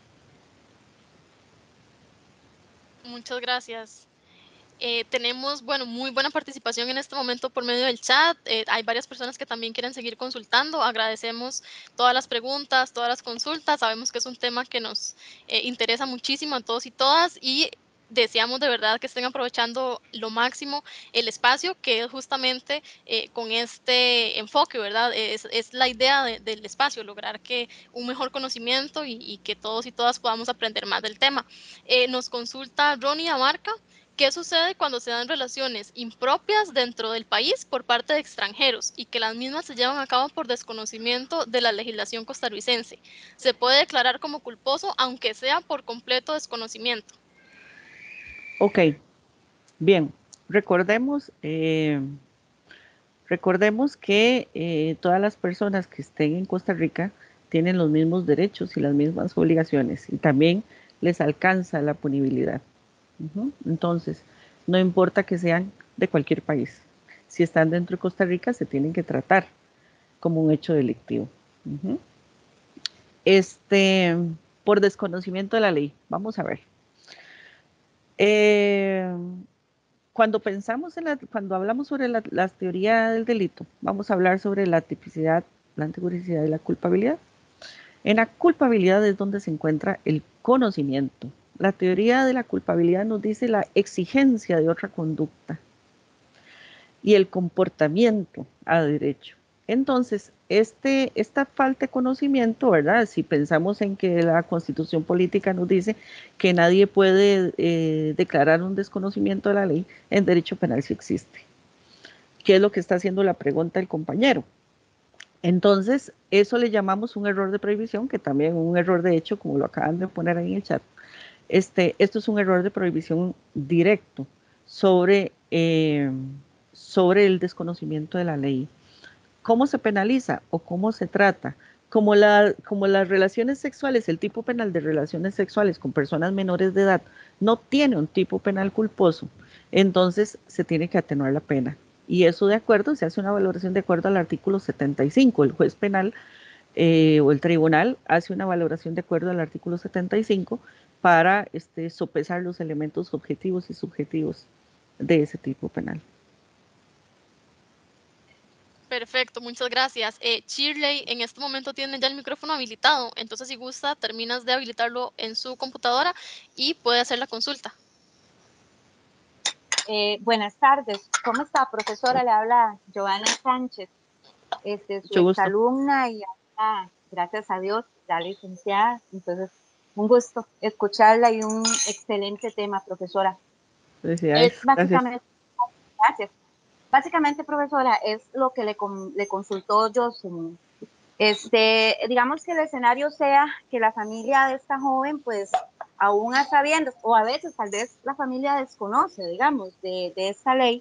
Muchas gracias. Tenemos, bueno, muy buena participación en este momento por medio del chat. Hay varias personas que también quieren seguir consultando. Agradecemos todas las preguntas, todas las consultas. Sabemos que es un tema que nos interesa muchísimo a todos y todas y deseamos de verdad que estén aprovechando lo máximo el espacio, que es justamente con este enfoque, ¿verdad? Es la idea del espacio, lograr que un mejor conocimiento y que todos y todas podamos aprender más del tema. Nos consulta Ronnie Amarca. ¿Qué sucede cuando se dan relaciones impropias dentro del país por parte de extranjeros y que las mismas se llevan a cabo por desconocimiento de la legislación costarricense? ¿Se puede declarar como culposo aunque sea por completo desconocimiento? Ok, bien, recordemos que todas las personas que estén en Costa Rica tienen los mismos derechos y las mismas obligaciones y también les alcanza la punibilidad. Entonces, no importa que sean de cualquier país. Si están dentro de Costa Rica, se tienen que tratar como un hecho delictivo. Por desconocimiento de la ley. Vamos a ver. Cuando hablamos sobre la teoría del delito, vamos a hablar sobre la tipicidad, la antigüedad y la culpabilidad. En la culpabilidad es donde se encuentra el conocimiento. La teoría de la culpabilidad nos dice la exigencia de otra conducta y el comportamiento a derecho. Entonces, esta falta de conocimiento, ¿verdad? Si pensamos en que la Constitución política nos dice que nadie puede declarar un desconocimiento de la ley, en derecho penal sí existe. ¿Qué es lo que está haciendo la pregunta del compañero? Entonces, eso le llamamos un error de prohibición, que también un error de hecho, como lo acaban de poner ahí en el chat. Esto es un error de prohibición directo sobre el desconocimiento de la ley. ¿Cómo se penaliza o cómo se trata? Como las relaciones sexuales, el tipo penal de relaciones sexuales con personas menores de edad no tiene un tipo penal culposo, entonces se tiene que atenuar la pena. Y eso se hace una valoración de acuerdo al artículo 75. El juez penal o el tribunal hace una valoración de acuerdo al artículo 75 para sopesar los elementos objetivos y subjetivos de ese tipo penal. Perfecto, muchas gracias. Shirley, en este momento tiene ya el micrófono habilitado, entonces si gusta, terminas de habilitarlo en su computadora y puede hacer la consulta. Buenas tardes, ¿cómo está, profesora? Le habla Joana Sánchez, su exalumna y gracias a Dios, ya licenciada. Entonces, un gusto escucharla y un excelente tema, profesora. Gracias. Gracias. Básicamente, profesora, es lo que le consultó Jocelyn. Digamos que el escenario sea que la familia de esta joven, pues, aún a sabiendas, o a veces tal vez la familia desconoce, digamos, de esta ley,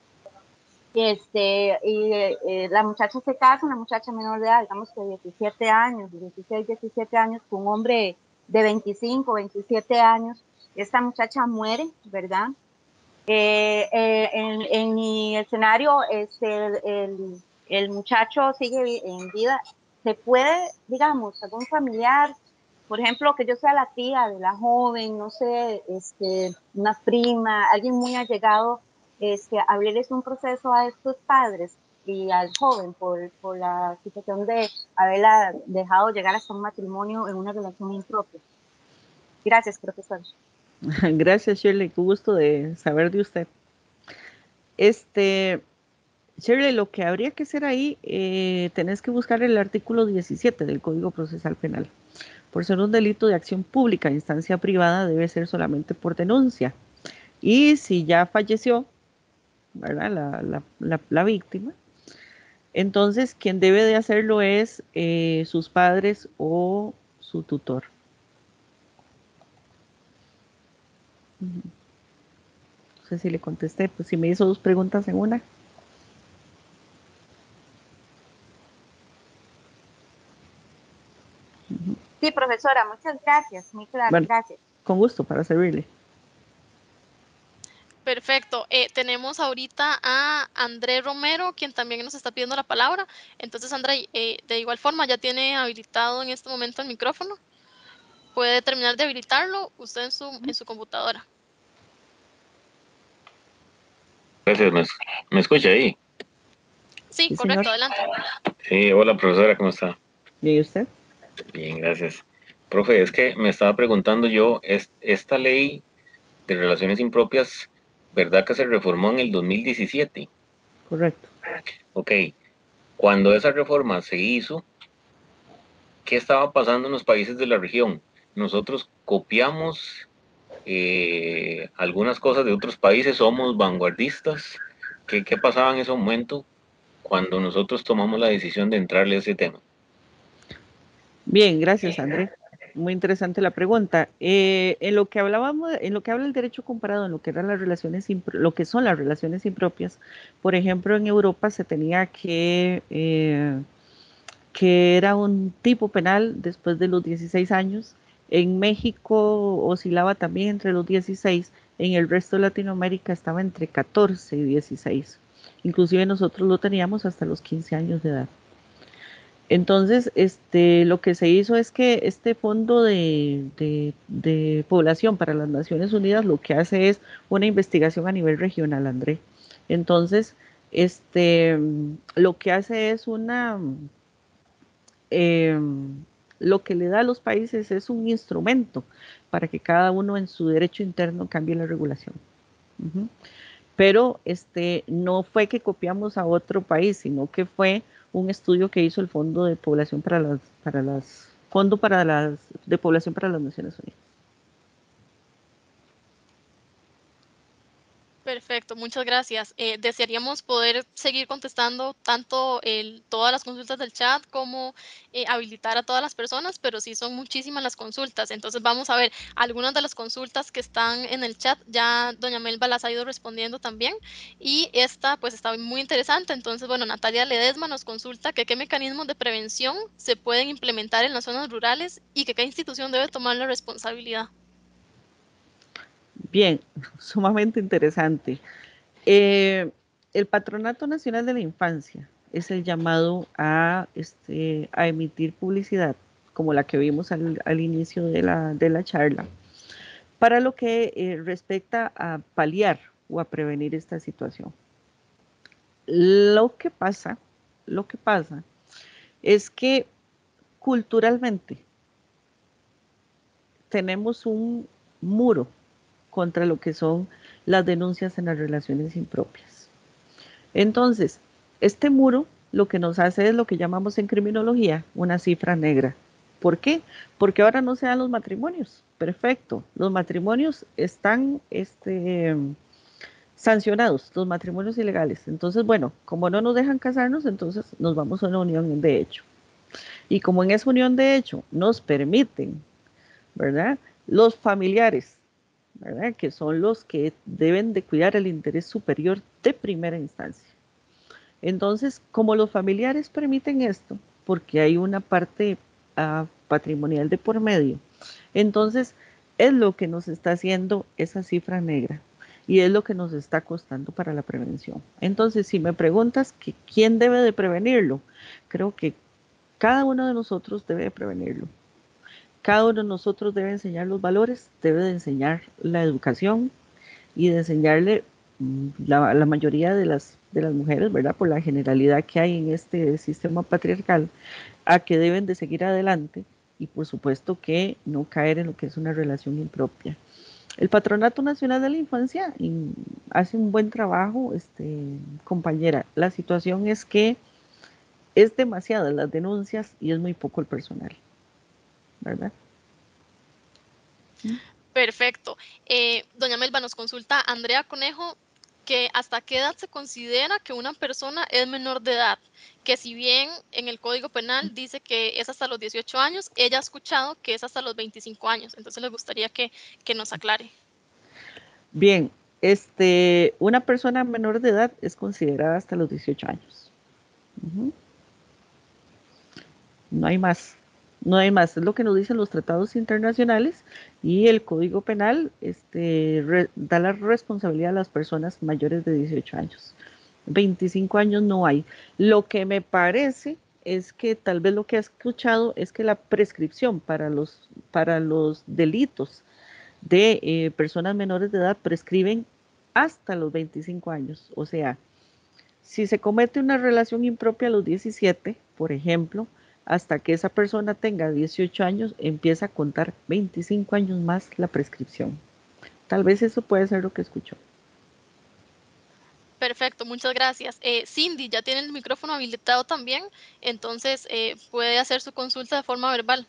la muchacha se casa, una muchacha menor de edad, digamos que 17 años, 16, 17 años, con un hombre de 25, 27 años, esta muchacha muere, ¿verdad? En mi escenario, el muchacho sigue en vida. ¿Se puede, digamos, algún familiar, por ejemplo, que yo sea la tía de la joven, no sé, una prima, alguien muy allegado, abrirles un proceso a estos padres y al joven por la situación de haberla dejado llegar hasta un matrimonio en una relación impropia. Gracias, profesor. Gracias, Shirley. Qué gusto de saber de usted. Shirley, lo que habría que hacer ahí, tenés que buscar el artículo 17 del Código Procesal Penal. Por ser un delito de acción pública en instancia privada, debe ser solamente por denuncia. Y si ya falleció, ¿verdad? La víctima, entonces quien debe de hacerlo es sus padres o su tutor. No sé si le contesté, pues si me hizo 2 preguntas en una. Sí, profesora, muchas gracias, muy claro, Bueno, gracias. Con gusto, para servirle. Perfecto. Tenemos ahorita a André Romero, quien también nos está pidiendo la palabra. Entonces, André, de igual forma, ya tiene habilitado en este momento el micrófono. Puede terminar de habilitarlo usted en su computadora. Gracias, ¿me escucha ahí? Sí, Sí, correcto, señor. adelante. Sí, hola profesora, ¿cómo está? Bien, ¿y usted? Bien, gracias. Profe, es que me estaba preguntando yo, esta ley de relaciones impropias, ¿verdad que se reformó en el 2017? Correcto. Ok, cuando esa reforma se hizo, ¿qué estaba pasando en los países de la región? Nosotros copiamos algunas cosas de otros países, somos vanguardistas. ¿Qué pasaba en ese momento cuando nosotros tomamos la decisión de entrarle a ese tema? Bien, gracias, André. Muy interesante la pregunta. En lo que hablábamos, en lo que habla el derecho comparado, en lo que eran las relaciones, lo que son las relaciones impropias, por ejemplo, en Europa se tenía que era un tipo penal después de los 16 años. En México oscilaba también entre los 16. En el resto de Latinoamérica estaba entre 14 y 16. Inclusive nosotros lo teníamos hasta los 15 años de edad. Entonces, lo que se hizo es que este Fondo de Población para las Naciones Unidas lo que hace es una investigación a nivel regional, André. Entonces, lo que hace es lo que le da a los países es un instrumento para que cada uno en su derecho interno cambie la regulación. Pero no fue que copiamos a otro país, sino que fue un estudio que hizo el Fondo de Población de Población para las Naciones Unidas. Perfecto, muchas gracias. Desearíamos poder seguir contestando tanto todas las consultas del chat como habilitar a todas las personas, pero sí son muchísimas las consultas. Entonces vamos a ver algunas de las consultas que están en el chat. Ya doña Melba las ha ido respondiendo también y esta pues está muy interesante. Entonces, bueno, Natalia Ledesma nos consulta que qué mecanismos de prevención se pueden implementar en las zonas rurales y que qué institución debe tomar la responsabilidad. Bien, sumamente interesante. El Patronato Nacional de la Infancia es el llamado a emitir publicidad, como la que vimos al inicio de la charla, para lo que respecta a paliar o a prevenir esta situación. Lo que pasa es que culturalmente tenemos un muro contra lo que son las denuncias en las relaciones impropias. Entonces, este muro lo que nos hace es lo que llamamos en criminología una cifra negra. ¿Por qué? Porque ahora no se dan los matrimonios. Perfecto. Los matrimonios están sancionados, los matrimonios ilegales. Entonces, bueno, como no nos dejan casarnos, entonces nos vamos a una unión de hecho. Y como en esa unión de hecho nos permiten, ¿verdad? Los familiares, ¿verdad? Que son los que deben de cuidar el interés superior de primera instancia. Entonces, como los familiares permiten esto, porque hay una parte patrimonial de por medio, entonces es lo que nos está haciendo esa cifra negra y es lo que nos está costando para la prevención. Entonces, si me preguntas que quién debe de prevenirlo, creo que cada uno de nosotros debe de prevenirlo. Cada uno de nosotros debe enseñar los valores, debe de enseñar la educación y de enseñarle la mayoría de las mujeres, ¿verdad? Por la generalidad que hay en este sistema patriarcal, a que deben de seguir adelante y por supuesto que no caer en lo que es una relación impropia. El Patronato Nacional de la Infancia hace un buen trabajo, compañera. La situación es que es demasiadas las denuncias y es muy poco el personal, ¿verdad? Perfecto. Doña Melba, nos consulta Andrea Conejo que hasta qué edad se considera que una persona es menor de edad, que si bien en el Código Penal dice que es hasta los 18 años, ella ha escuchado que es hasta los 25 años, entonces le gustaría que nos aclare. Bien, una persona menor de edad es considerada hasta los 18 años. No hay más. No hay más, es lo que nos dicen los tratados internacionales y el Código Penal da la responsabilidad a las personas mayores de 18 años. 25 años no hay. Lo que me parece es que tal vez lo que ha escuchado es que la prescripción para los delitos de personas menores de edad prescriben hasta los 25 años. O sea, si se comete una relación impropia a los 17, por ejemplo, hasta que esa persona tenga 18 años, empieza a contar 25 años más la prescripción. Tal vez eso puede ser lo que escuchó. Perfecto, muchas gracias. Cindy, ya tiene el micrófono habilitado también, entonces puede hacer su consulta de forma verbal.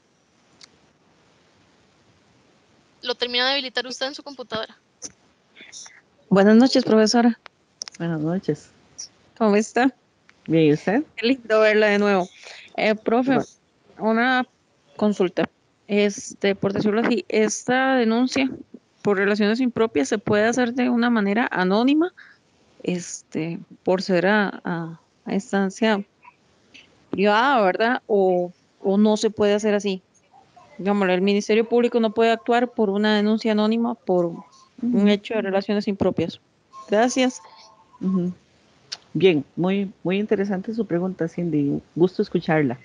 Lo termina de habilitar usted en su computadora. Buenas noches, profesora. Buenas noches. ¿Cómo está? Bien, ¿y usted? Qué lindo verla de nuevo. Profe, Igual. una consulta. Por decirlo así, esta denuncia por relaciones impropias se puede hacer de una manera anónima, por ser a instancia privada, ¿verdad? O no se puede hacer así. Digámoslo, el Ministerio Público no puede actuar por una denuncia anónima por un hecho de relaciones impropias. Gracias. Bien, muy, muy interesante su pregunta, Cindy. Gusto escucharla.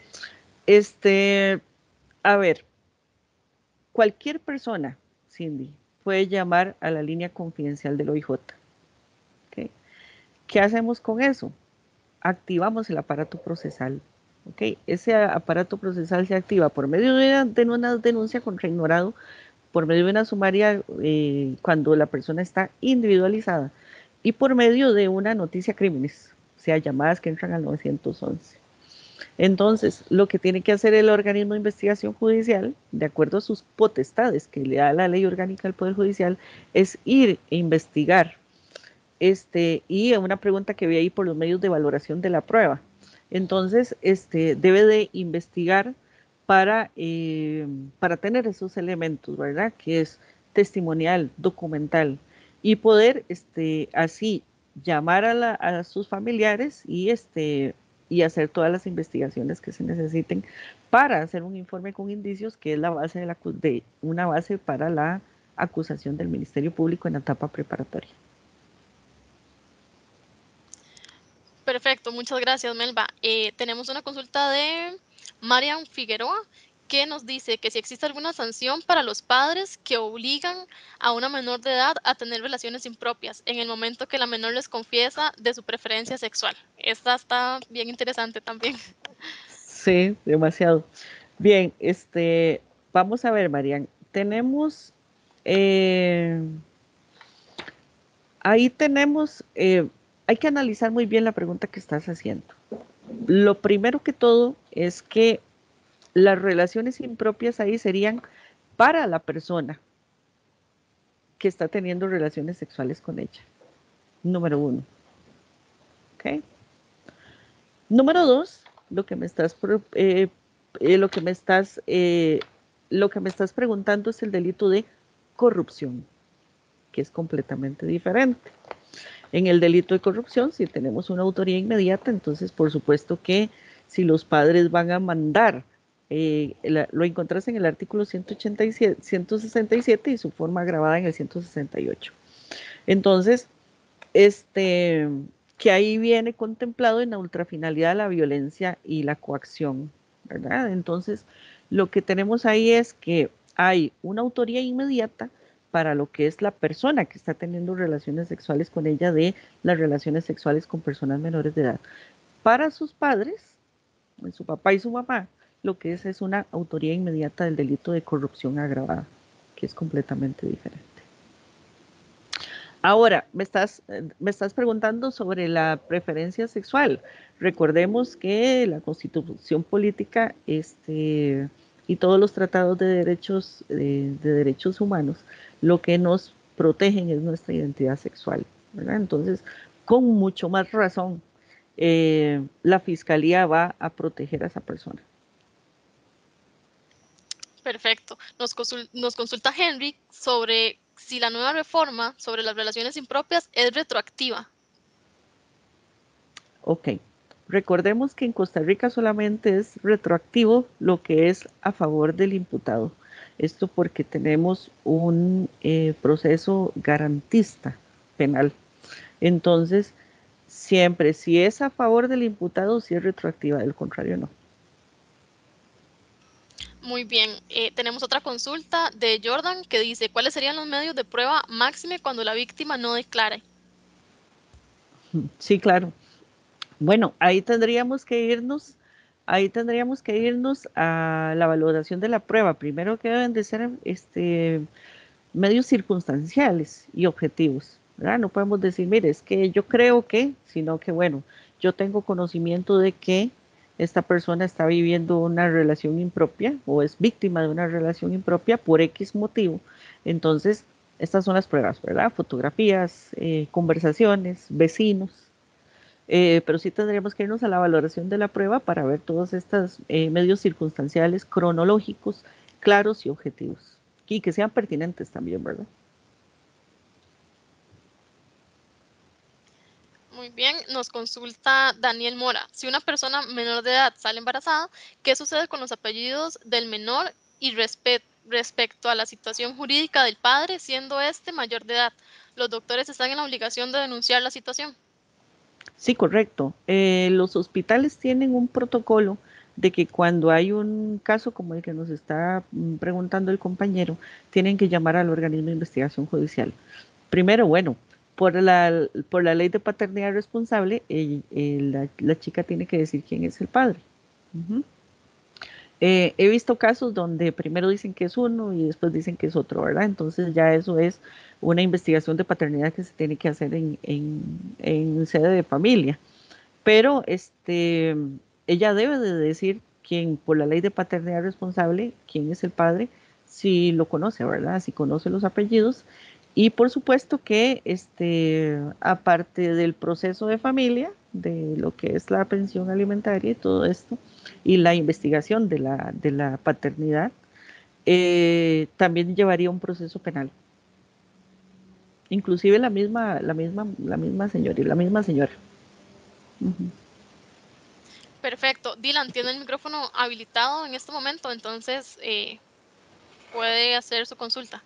A ver, cualquier persona, Cindy, puede llamar a la línea confidencial del OIJ. ¿Okay? ¿Qué hacemos con eso? Activamos el aparato procesal. ¿Okay? Ese aparato procesal se activa por medio de una denuncia contra ignorado, por medio de una sumaria cuando la persona está individualizada y por medio de una noticia crímenes, o sea, llamadas que entran al 911. Entonces, lo que tiene que hacer el organismo de investigación judicial, de acuerdo a sus potestades que le da la ley orgánica del Poder Judicial, es ir e investigar. Y una pregunta que vi ahí por los medios de valoración de la prueba. Entonces, debe de investigar para tener esos elementos, ¿verdad? Que es testimonial, documental, y poder así llamar a sus familiares y hacer todas las investigaciones que se necesiten para hacer un informe con indicios, que es la base de una base para la acusación del Ministerio Público en la etapa preparatoria. Perfecto, muchas gracias, Melba. Tenemos una consulta de Marian Figueroa que nos dice que si existe alguna sanción para los padres que obligan a una menor de edad a tener relaciones impropias en el momento que la menor les confiesa de su preferencia sexual. Esta está bien interesante también. Sí, demasiado. Bien, vamos a ver, Marian. Tenemos, ahí tenemos, hay que analizar muy bien la pregunta que estás haciendo. Lo primero que todo es que las relaciones impropias ahí serían para la persona que está teniendo relaciones sexuales con ella. Número 1. ¿Ok? Número 2, lo que me estás preguntando es el delito de corrupción, que es completamente diferente. En el delito de corrupción, si tenemos una autoría inmediata, entonces por supuesto que si los padres van a mandar, lo encontrás en el artículo 167 y su forma agravada en el 168. Entonces, que ahí viene contemplado en la ultrafinalidad la violencia y la coacción, ¿verdad? Entonces, lo que tenemos ahí es que hay una autoría inmediata, para lo que es la persona que está teniendo relaciones sexuales con ella de las relaciones sexuales con personas menores de edad. Para sus padres, su papá y su mamá, lo que es una autoría inmediata del delito de corrupción agravada, que es completamente diferente. Ahora, me estás preguntando sobre la preferencia sexual. Recordemos que la Constitución Política y todos los tratados de derechos humanos, lo que nos protegen es nuestra identidad sexual, ¿verdad? Entonces, con mucho más razón, la Fiscalía va a proteger a esa persona. Perfecto. Nos consulta Henry sobre si la nueva reforma sobre las relaciones impropias es retroactiva. Ok. Recordemos que en Costa Rica solamente es retroactivo lo que es a favor del imputado. Esto porque tenemos un proceso garantista penal. Entonces, siempre, si es a favor del imputado, sí es retroactiva, del contrario no. Muy bien. Tenemos otra consulta de Jordan que dice, ¿cuáles serían los medios de prueba máxime cuando la víctima no declare? Sí, claro. Bueno, ahí tendríamos que irnos a la valoración de la prueba. Primero que deben de ser medios circunstanciales y objetivos, ¿verdad? No podemos decir, mire, es que yo creo que, sino que bueno, yo tengo conocimiento de que esta persona está viviendo una relación impropia o es víctima de una relación impropia por X motivo. Entonces, estas son las pruebas, ¿verdad? Fotografías, conversaciones, vecinos. Pero sí tendríamos que irnos a la valoración de la prueba para ver todos estos medios circunstanciales, cronológicos, claros y objetivos. Y que sean pertinentes también, ¿verdad? Muy bien, nos consulta Daniel Mora. Si una persona menor de edad sale embarazada, ¿qué sucede con los apellidos del menor y respecto a la situación jurídica del padre siendo este mayor de edad? ¿Los doctores están en la obligación de denunciar la situación? Sí, correcto. Los hospitales tienen un protocolo de que cuando hay un caso como el que nos está preguntando el compañero, tienen que llamar al organismo de investigación judicial. Primero, bueno, por la ley de paternidad responsable, la chica tiene que decir quién es el padre. Ujú. He visto casos donde primero dicen que es uno y después dicen que es otro, ¿verdad? Entonces ya eso es una investigación de paternidad que se tiene que hacer en sede de familia. Pero ella debe de decir quién, por la ley de paternidad responsable, quién es el padre, si lo conoce, ¿verdad? Si conoce los apellidos. Y por supuesto que aparte del proceso de familia, de lo que es la pensión alimentaria y todo esto, y la investigación de la paternidad, también llevaría un proceso penal. Inclusive la misma señora. Uh-huh. Perfecto. Dylan tiene el micrófono habilitado en este momento, entonces puede hacer su consulta.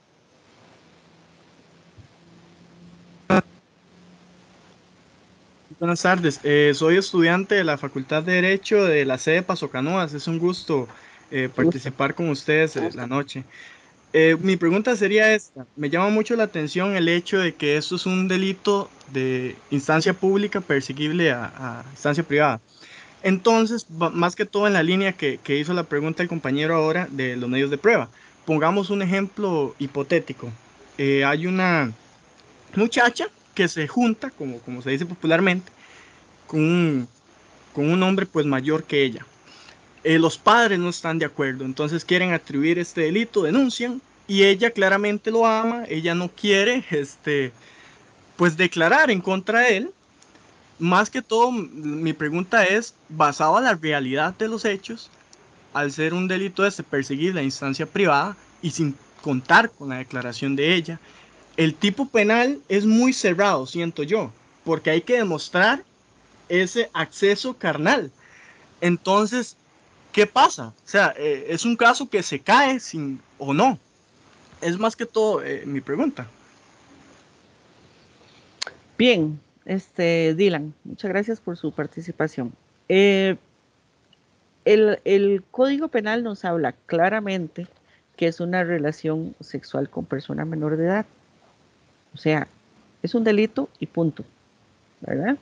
Buenas tardes, soy estudiante de la Facultad de Derecho de la sede Paso Canoas. Es un gusto participar con ustedes la noche. Mi pregunta sería esta. Me llama mucho la atención el hecho de que esto es un delito de instancia pública perseguible a instancia privada. Entonces, más que todo en la línea que hizo la pregunta el compañero ahora de los medios de prueba. Pongamos un ejemplo hipotético. Hay una muchacha que se junta, como se dice popularmente, con un hombre pues mayor que ella. Los padres no están de acuerdo, entonces quieren atribuir este delito, denuncian, y ella claramente lo ama, ella no quiere pues declarar en contra de él. Más que todo, mi pregunta es, basado en la realidad de los hechos, al ser un delito perseguir la instancia privada y sin contar con la declaración de ella, el tipo penal es muy cerrado, siento yo, porque hay que demostrar ese acceso carnal. Entonces, ¿qué pasa? O sea, es un caso que se cae sin o no. Es más que todo mi pregunta. Bien, Dylan, muchas gracias por su participación. El Código Penal nos habla claramente que es una relación sexual con persona menor de edad. O sea, es un delito y punto, ¿verdad?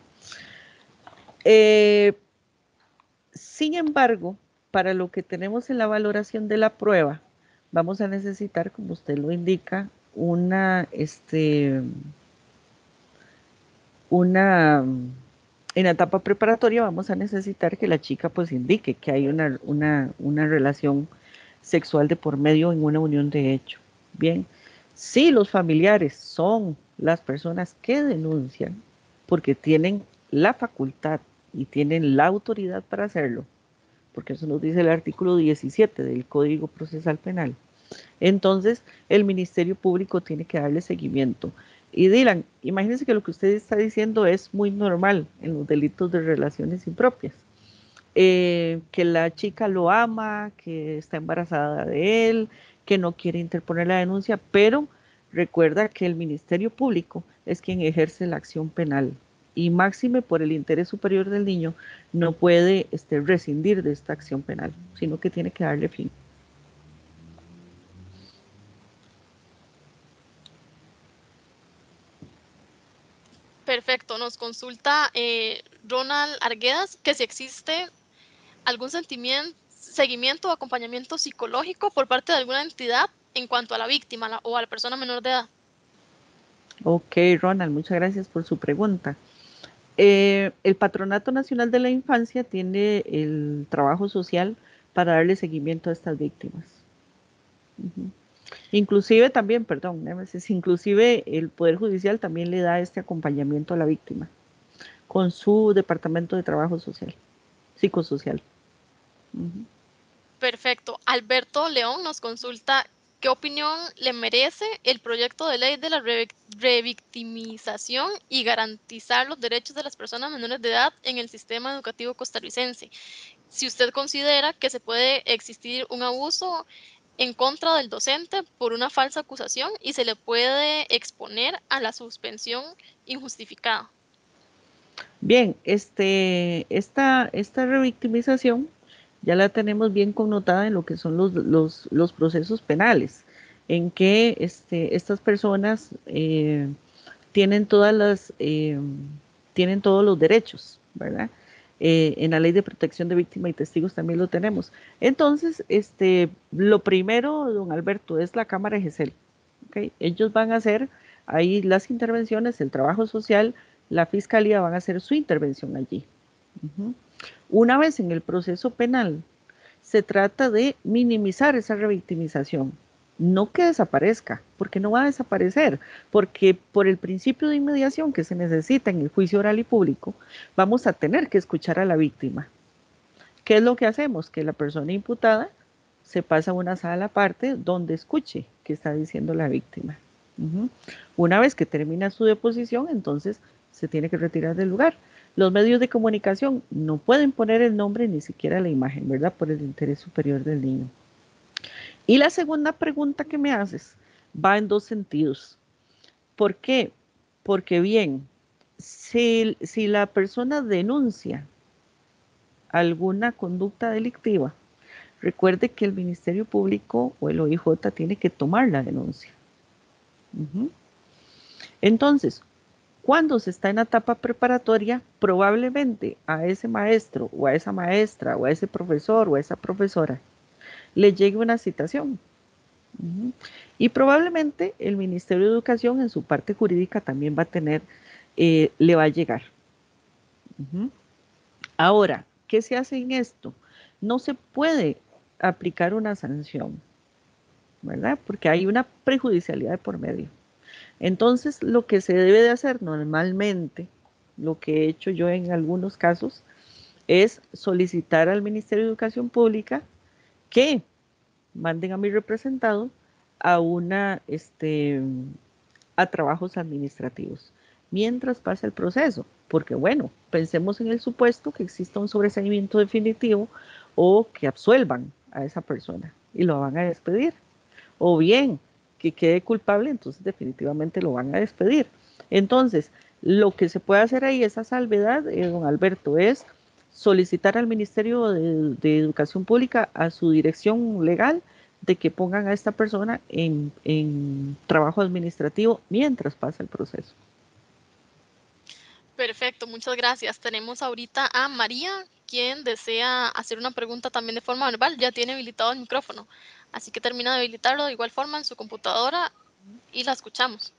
Sin embargo, para lo que tenemos en la valoración de la prueba, vamos a necesitar, como usted lo indica, en la etapa preparatoria vamos a necesitar que la chica pues indique que hay una relación sexual de por medio en una unión de hecho. Bien, si los familiares son las personas que denuncian porque tienen la facultad y tienen la autoridad para hacerlo, porque eso nos dice el artículo 17 del Código Procesal Penal, entonces el Ministerio Público tiene que darle seguimiento. Y Dylan, imagínense que lo que usted está diciendo es muy normal en los delitos de relaciones impropias. Que la chica lo ama, que está embarazada de él, que no quiere interponer la denuncia, pero recuerda que el Ministerio Público es quien ejerce la acción penal y máxime por el interés superior del niño no puede rescindir de esta acción penal, sino que tiene que darle fin. Perfecto, nos consulta Ronald Arguedas que si existe algún seguimiento o acompañamiento psicológico por parte de alguna entidad en cuanto a la víctima o a la persona menor de edad. Ok, Ronald, muchas gracias por su pregunta. El Patronato Nacional de la Infancia tiene el trabajo social para darle seguimiento a estas víctimas. Inclusive también, perdón, inclusive el Poder Judicial también le da este acompañamiento a la víctima con su Departamento de Trabajo Social, Psicosocial. Perfecto. Alberto León nos consulta qué opinión le merece el proyecto de ley de la revictimización y garantizar los derechos de las personas menores de edad en el sistema educativo costarricense. Si usted considera que se puede existir un abuso en contra del docente por una falsa acusación y se le puede exponer a la suspensión injustificada. Bien, esta revictimización ya la tenemos bien connotada en lo que son los procesos penales, en que estas personas tienen todos los derechos, ¿verdad? En la Ley de Protección de Víctimas y Testigos también lo tenemos. Entonces, lo primero, don Alberto, es la Cámara de GESEL. ¿Okay? Ellos van a hacer ahí las intervenciones, el trabajo social, la Fiscalía van a hacer su intervención allí. Una vez en el proceso penal, se trata de minimizar esa revictimización, no que desaparezca, porque no va a desaparecer, porque por el principio de inmediación que se necesita en el juicio oral y público, vamos a tener que escuchar a la víctima. ¿Qué es lo que hacemos? Que la persona imputada se pasa a una sala aparte donde escuche qué está diciendo la víctima. Una vez que termina su deposición, entonces se tiene que retirar del lugar. Los medios de comunicación no pueden poner el nombre ni siquiera la imagen, ¿verdad? Por el interés superior del niño. Y la segunda pregunta que me haces va en dos sentidos. ¿Por qué? Porque bien, si la persona denuncia alguna conducta delictiva, recuerde que el Ministerio Público o el OIJ tiene que tomar la denuncia. Entonces, cuando se está en la etapa preparatoria, probablemente a ese maestro o a esa maestra o a ese profesor o a esa profesora le llegue una citación. Y probablemente el Ministerio de Educación en su parte jurídica también va a tener, le va a llegar. Ahora, ¿qué se hace en esto? No se puede aplicar una sanción, ¿verdad? Porque hay una prejudicialidad de por medio. Entonces, lo que se debe de hacer normalmente, lo que he hecho yo en algunos casos, es solicitar al Ministerio de Educación Pública que manden a mi representado a a trabajos administrativos, mientras pasa el proceso. Porque bueno, pensemos en el supuesto que exista un sobreseimiento definitivo o que absuelvan a esa persona y lo van a despedir. O bien, que quede culpable, entonces definitivamente lo van a despedir. Entonces, lo que se puede hacer ahí, esa salvedad, don Alberto, es solicitar al Ministerio de Educación Pública, a su dirección legal, de que pongan a esta persona en trabajo administrativo mientras pasa el proceso. Perfecto, muchas gracias. Tenemos ahorita a María, quien desea hacer una pregunta también de forma verbal. Ya tiene habilitado el micrófono, así que termina de habilitarlo de igual forma en su computadora y la escuchamos.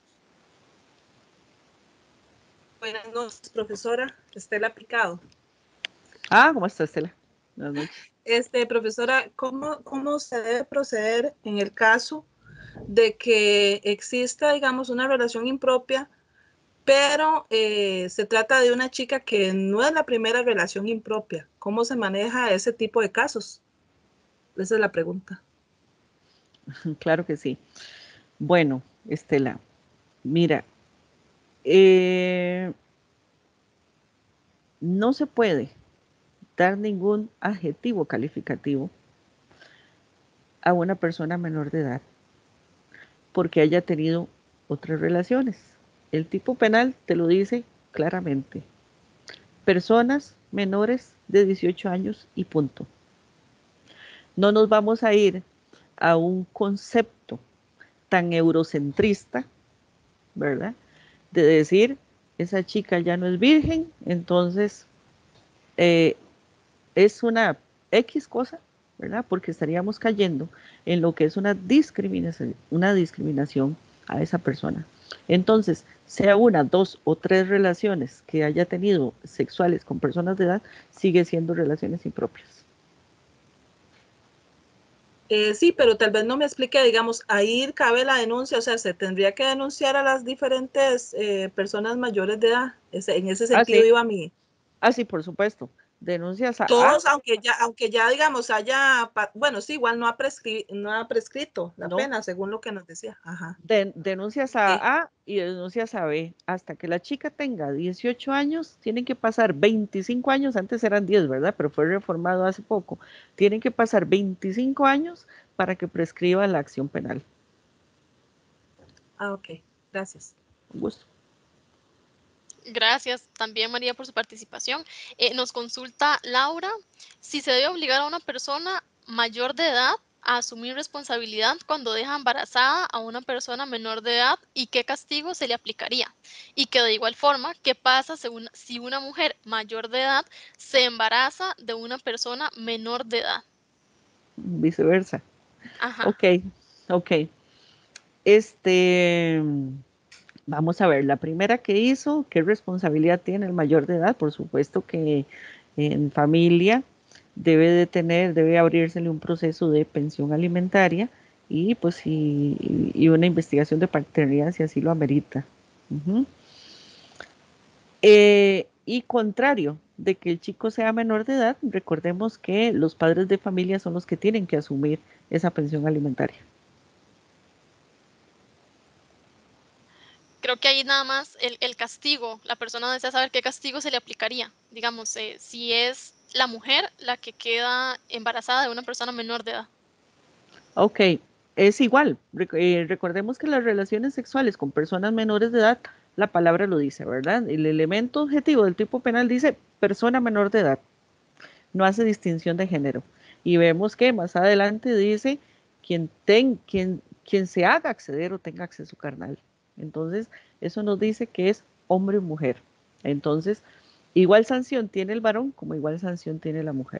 Buenas noches, profesora Estela Picado. ¿Cómo está, Estela? Buenas noches. Profesora, ¿cómo se debe proceder en el caso de que exista, digamos, una relación impropia, pero se trata de una chica que no es la primera relación impropia? ¿Cómo se maneja ese tipo de casos? Esa es la pregunta. Claro que sí. Bueno, Estela, mira, no se puede dar ningún adjetivo calificativo a una persona menor de edad porque haya tenido otras relaciones. El tipo penal te lo dice claramente. Personas menores de 18 años y punto. No nos vamos a ir a un concepto tan eurocentrista, ¿verdad? De decir, esa chica ya no es virgen, entonces es una X cosa, ¿verdad? Porque estaríamos cayendo en lo que es una discriminación a esa persona. Entonces, sea una, dos o tres relaciones que haya tenido sexuales con personas de edad, sigue siendo relaciones impropias. Sí, pero tal vez no me explique, digamos, ahí cabe la denuncia, o sea, se tendría que denunciar a las diferentes personas mayores de edad. En ese sentido sí. iba a mí. Sí, por supuesto. Denuncias a... Todos, aunque ya digamos, haya, bueno, sí, igual no ha prescrito la pena, según lo que nos decía. Ajá. Denuncias a A y denuncias a B. Hasta que la chica tenga 18 años, tienen que pasar 25 años, antes eran 10, ¿verdad? Pero fue reformado hace poco. Tienen que pasar 25 años para que prescriba la acción penal. Ok, gracias. Un gusto. Gracias también, María, por su participación. Nos consulta Laura si se debe obligar a una persona mayor de edad a asumir responsabilidad cuando deja embarazada a una persona menor de edad y qué castigo se le aplicaría. Y que de igual forma, ¿qué pasa si una mujer mayor de edad se embaraza de una persona menor de edad? Viceversa. Ajá. Ok. Vamos a ver, la primera que hizo, ¿qué responsabilidad tiene el mayor de edad? Por supuesto que en familia debe abrírsele un proceso de pensión alimentaria y pues y una investigación de paternidad si así lo amerita. Y contrario de que el chico sea menor de edad, recordemos que los padres de familia son los que tienen que asumir esa pensión alimentaria. Creo que ahí nada más el castigo, la persona desea saber qué castigo se le aplicaría. Digamos, si es la mujer la que queda embarazada de una persona menor de edad. Ok, es igual. Recordemos que las relaciones sexuales con personas menores de edad, la palabra lo dice, ¿verdad? El elemento objetivo del tipo penal dice persona menor de edad. No hace distinción de género. Y vemos que más adelante dice quien se haga acceder o tenga acceso carnal. Entonces, eso nos dice que es hombre o mujer. Entonces, igual sanción tiene el varón como igual sanción tiene la mujer.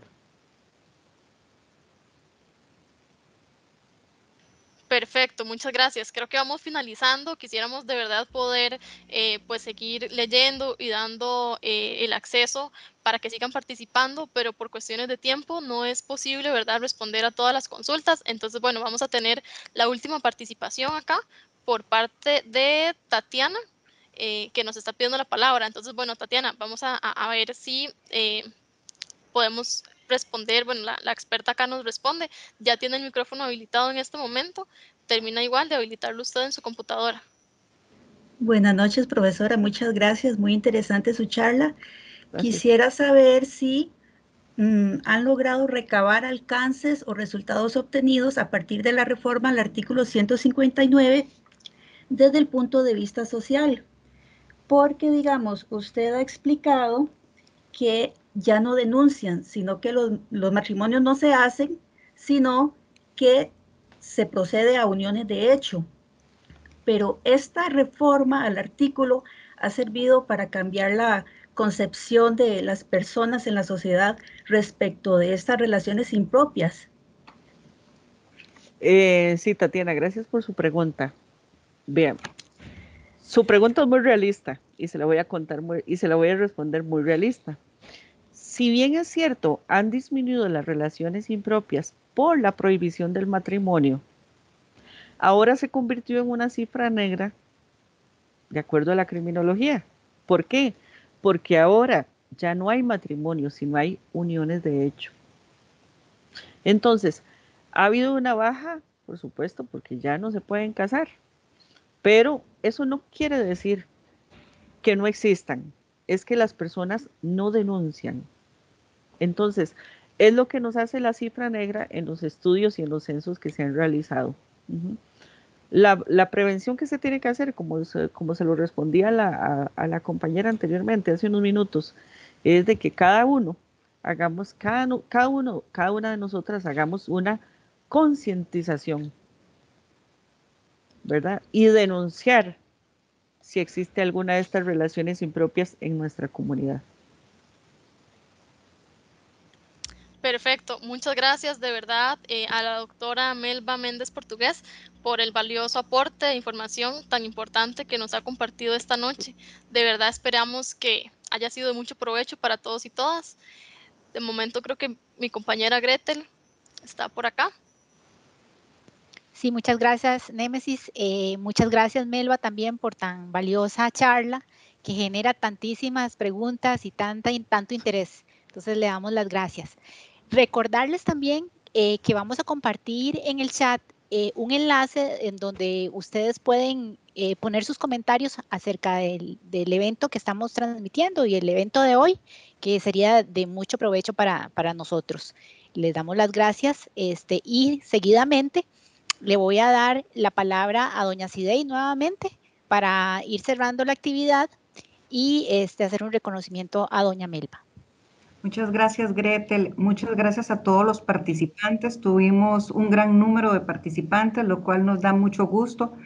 Perfecto, muchas gracias. Creo que vamos finalizando. Quisiéramos de verdad poder pues seguir leyendo y dando el acceso para que sigan participando, pero por cuestiones de tiempo no es posible, ¿verdad?, responder a todas las consultas. Entonces, bueno, vamos a tener la última participación acá por parte de Tatiana, que nos está pidiendo la palabra. Entonces, bueno, Tatiana, vamos a ver si podemos responder. Bueno, la experta acá nos responde. Ya tiene el micrófono habilitado en este momento. Termina igual de habilitarlo usted en su computadora. Buenas noches, profesora. Muchas gracias. Muy interesante su charla. Gracias. Quisiera saber si han logrado recabar alcances o resultados obtenidos a partir de la reforma al artículo 159 desde el punto de vista social. Porque, digamos, usted ha explicado que ya no denuncian, sino que los matrimonios no se hacen, sino que se procede a uniones de hecho. Pero esta reforma al artículo ha servido para cambiar la concepción de las personas en la sociedad respecto de estas relaciones impropias. Sí, Tatiana, gracias por su pregunta. Bien, su pregunta es muy realista y se la voy a contar y se la voy a responder muy realista. Si bien es cierto, han disminuido las relaciones impropias por la prohibición del matrimonio, ahora se convirtió en una cifra negra de acuerdo a la criminología. ¿Por qué? Porque ahora ya no hay matrimonio, sino hay uniones de hecho. Entonces, ha habido una baja, por supuesto, porque ya no se pueden casar, pero eso no quiere decir que no existan, es que las personas no denuncian. Entonces, es lo que nos hace la cifra negra en los estudios y en los censos que se han realizado. La prevención que se tiene que hacer, como se lo respondía a la compañera anteriormente, hace unos minutos, es de que cada una de nosotras hagamos una concientización, ¿verdad? Y denunciar si existe alguna de estas relaciones impropias en nuestra comunidad. Perfecto, muchas gracias de verdad a la doctora Melba Méndez Portugués por el valioso aporte de información tan importante que nos ha compartido esta noche. De verdad esperamos que haya sido de mucho provecho para todos y todas. De momento creo que mi compañera Gretel está por acá. Sí, muchas gracias, Némesis. Muchas gracias, Melba, también por tan valiosa charla que genera tantísimas preguntas y tanto interés. Entonces, le damos las gracias. Recordarles también que vamos a compartir en el chat un enlace en donde ustedes pueden poner sus comentarios acerca del evento que estamos transmitiendo y el evento de hoy, que sería de mucho provecho para nosotros. Les damos las gracias y seguidamente le voy a dar la palabra a doña Sidey nuevamente para ir cerrando la actividad y hacer un reconocimiento a doña Melba. Muchas gracias, Gretel. Muchas gracias a todos los participantes. Tuvimos un gran número de participantes, lo cual nos da mucho gusto.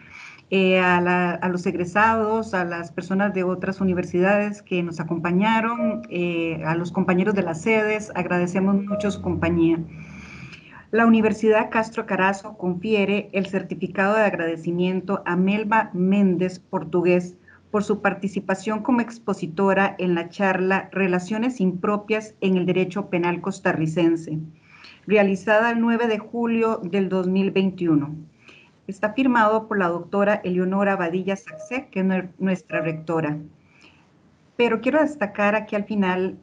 A los egresados, a las personas de otras universidades que nos acompañaron, a los compañeros de las sedes, agradecemos mucho su compañía. La Universidad Castro Carazo confiere el certificado de agradecimiento a Melba Méndez Portugués por su participación como expositora en la charla Relaciones impropias en el Derecho Penal Costarricense, realizada el 9 de julio del 2021. Está firmado por la doctora Eleonora Badilla Saxé, que es nuestra rectora. Pero quiero destacar aquí al final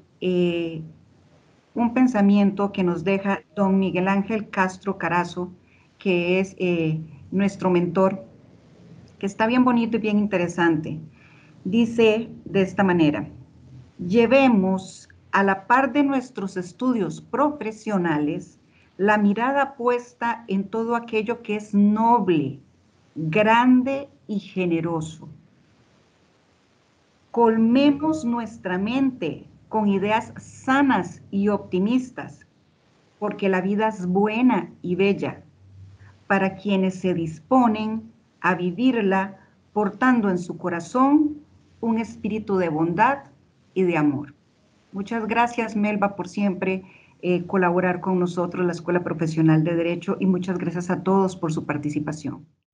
un pensamiento que nos deja don Miguel Ángel Castro Carazo, que es nuestro mentor, que está bien bonito y bien interesante. Dice de esta manera: llevemos a la par de nuestros estudios profesionales la mirada puesta en todo aquello que es noble, grande y generoso. Colmemos nuestra mente con ideas sanas y optimistas, porque la vida es buena y bella para quienes se disponen a vivirla portando en su corazón un espíritu de bondad y de amor. Muchas gracias, Melba, por siempre colaborar con nosotros, la Escuela Profesional de Derecho, y muchas gracias a todos por su participación.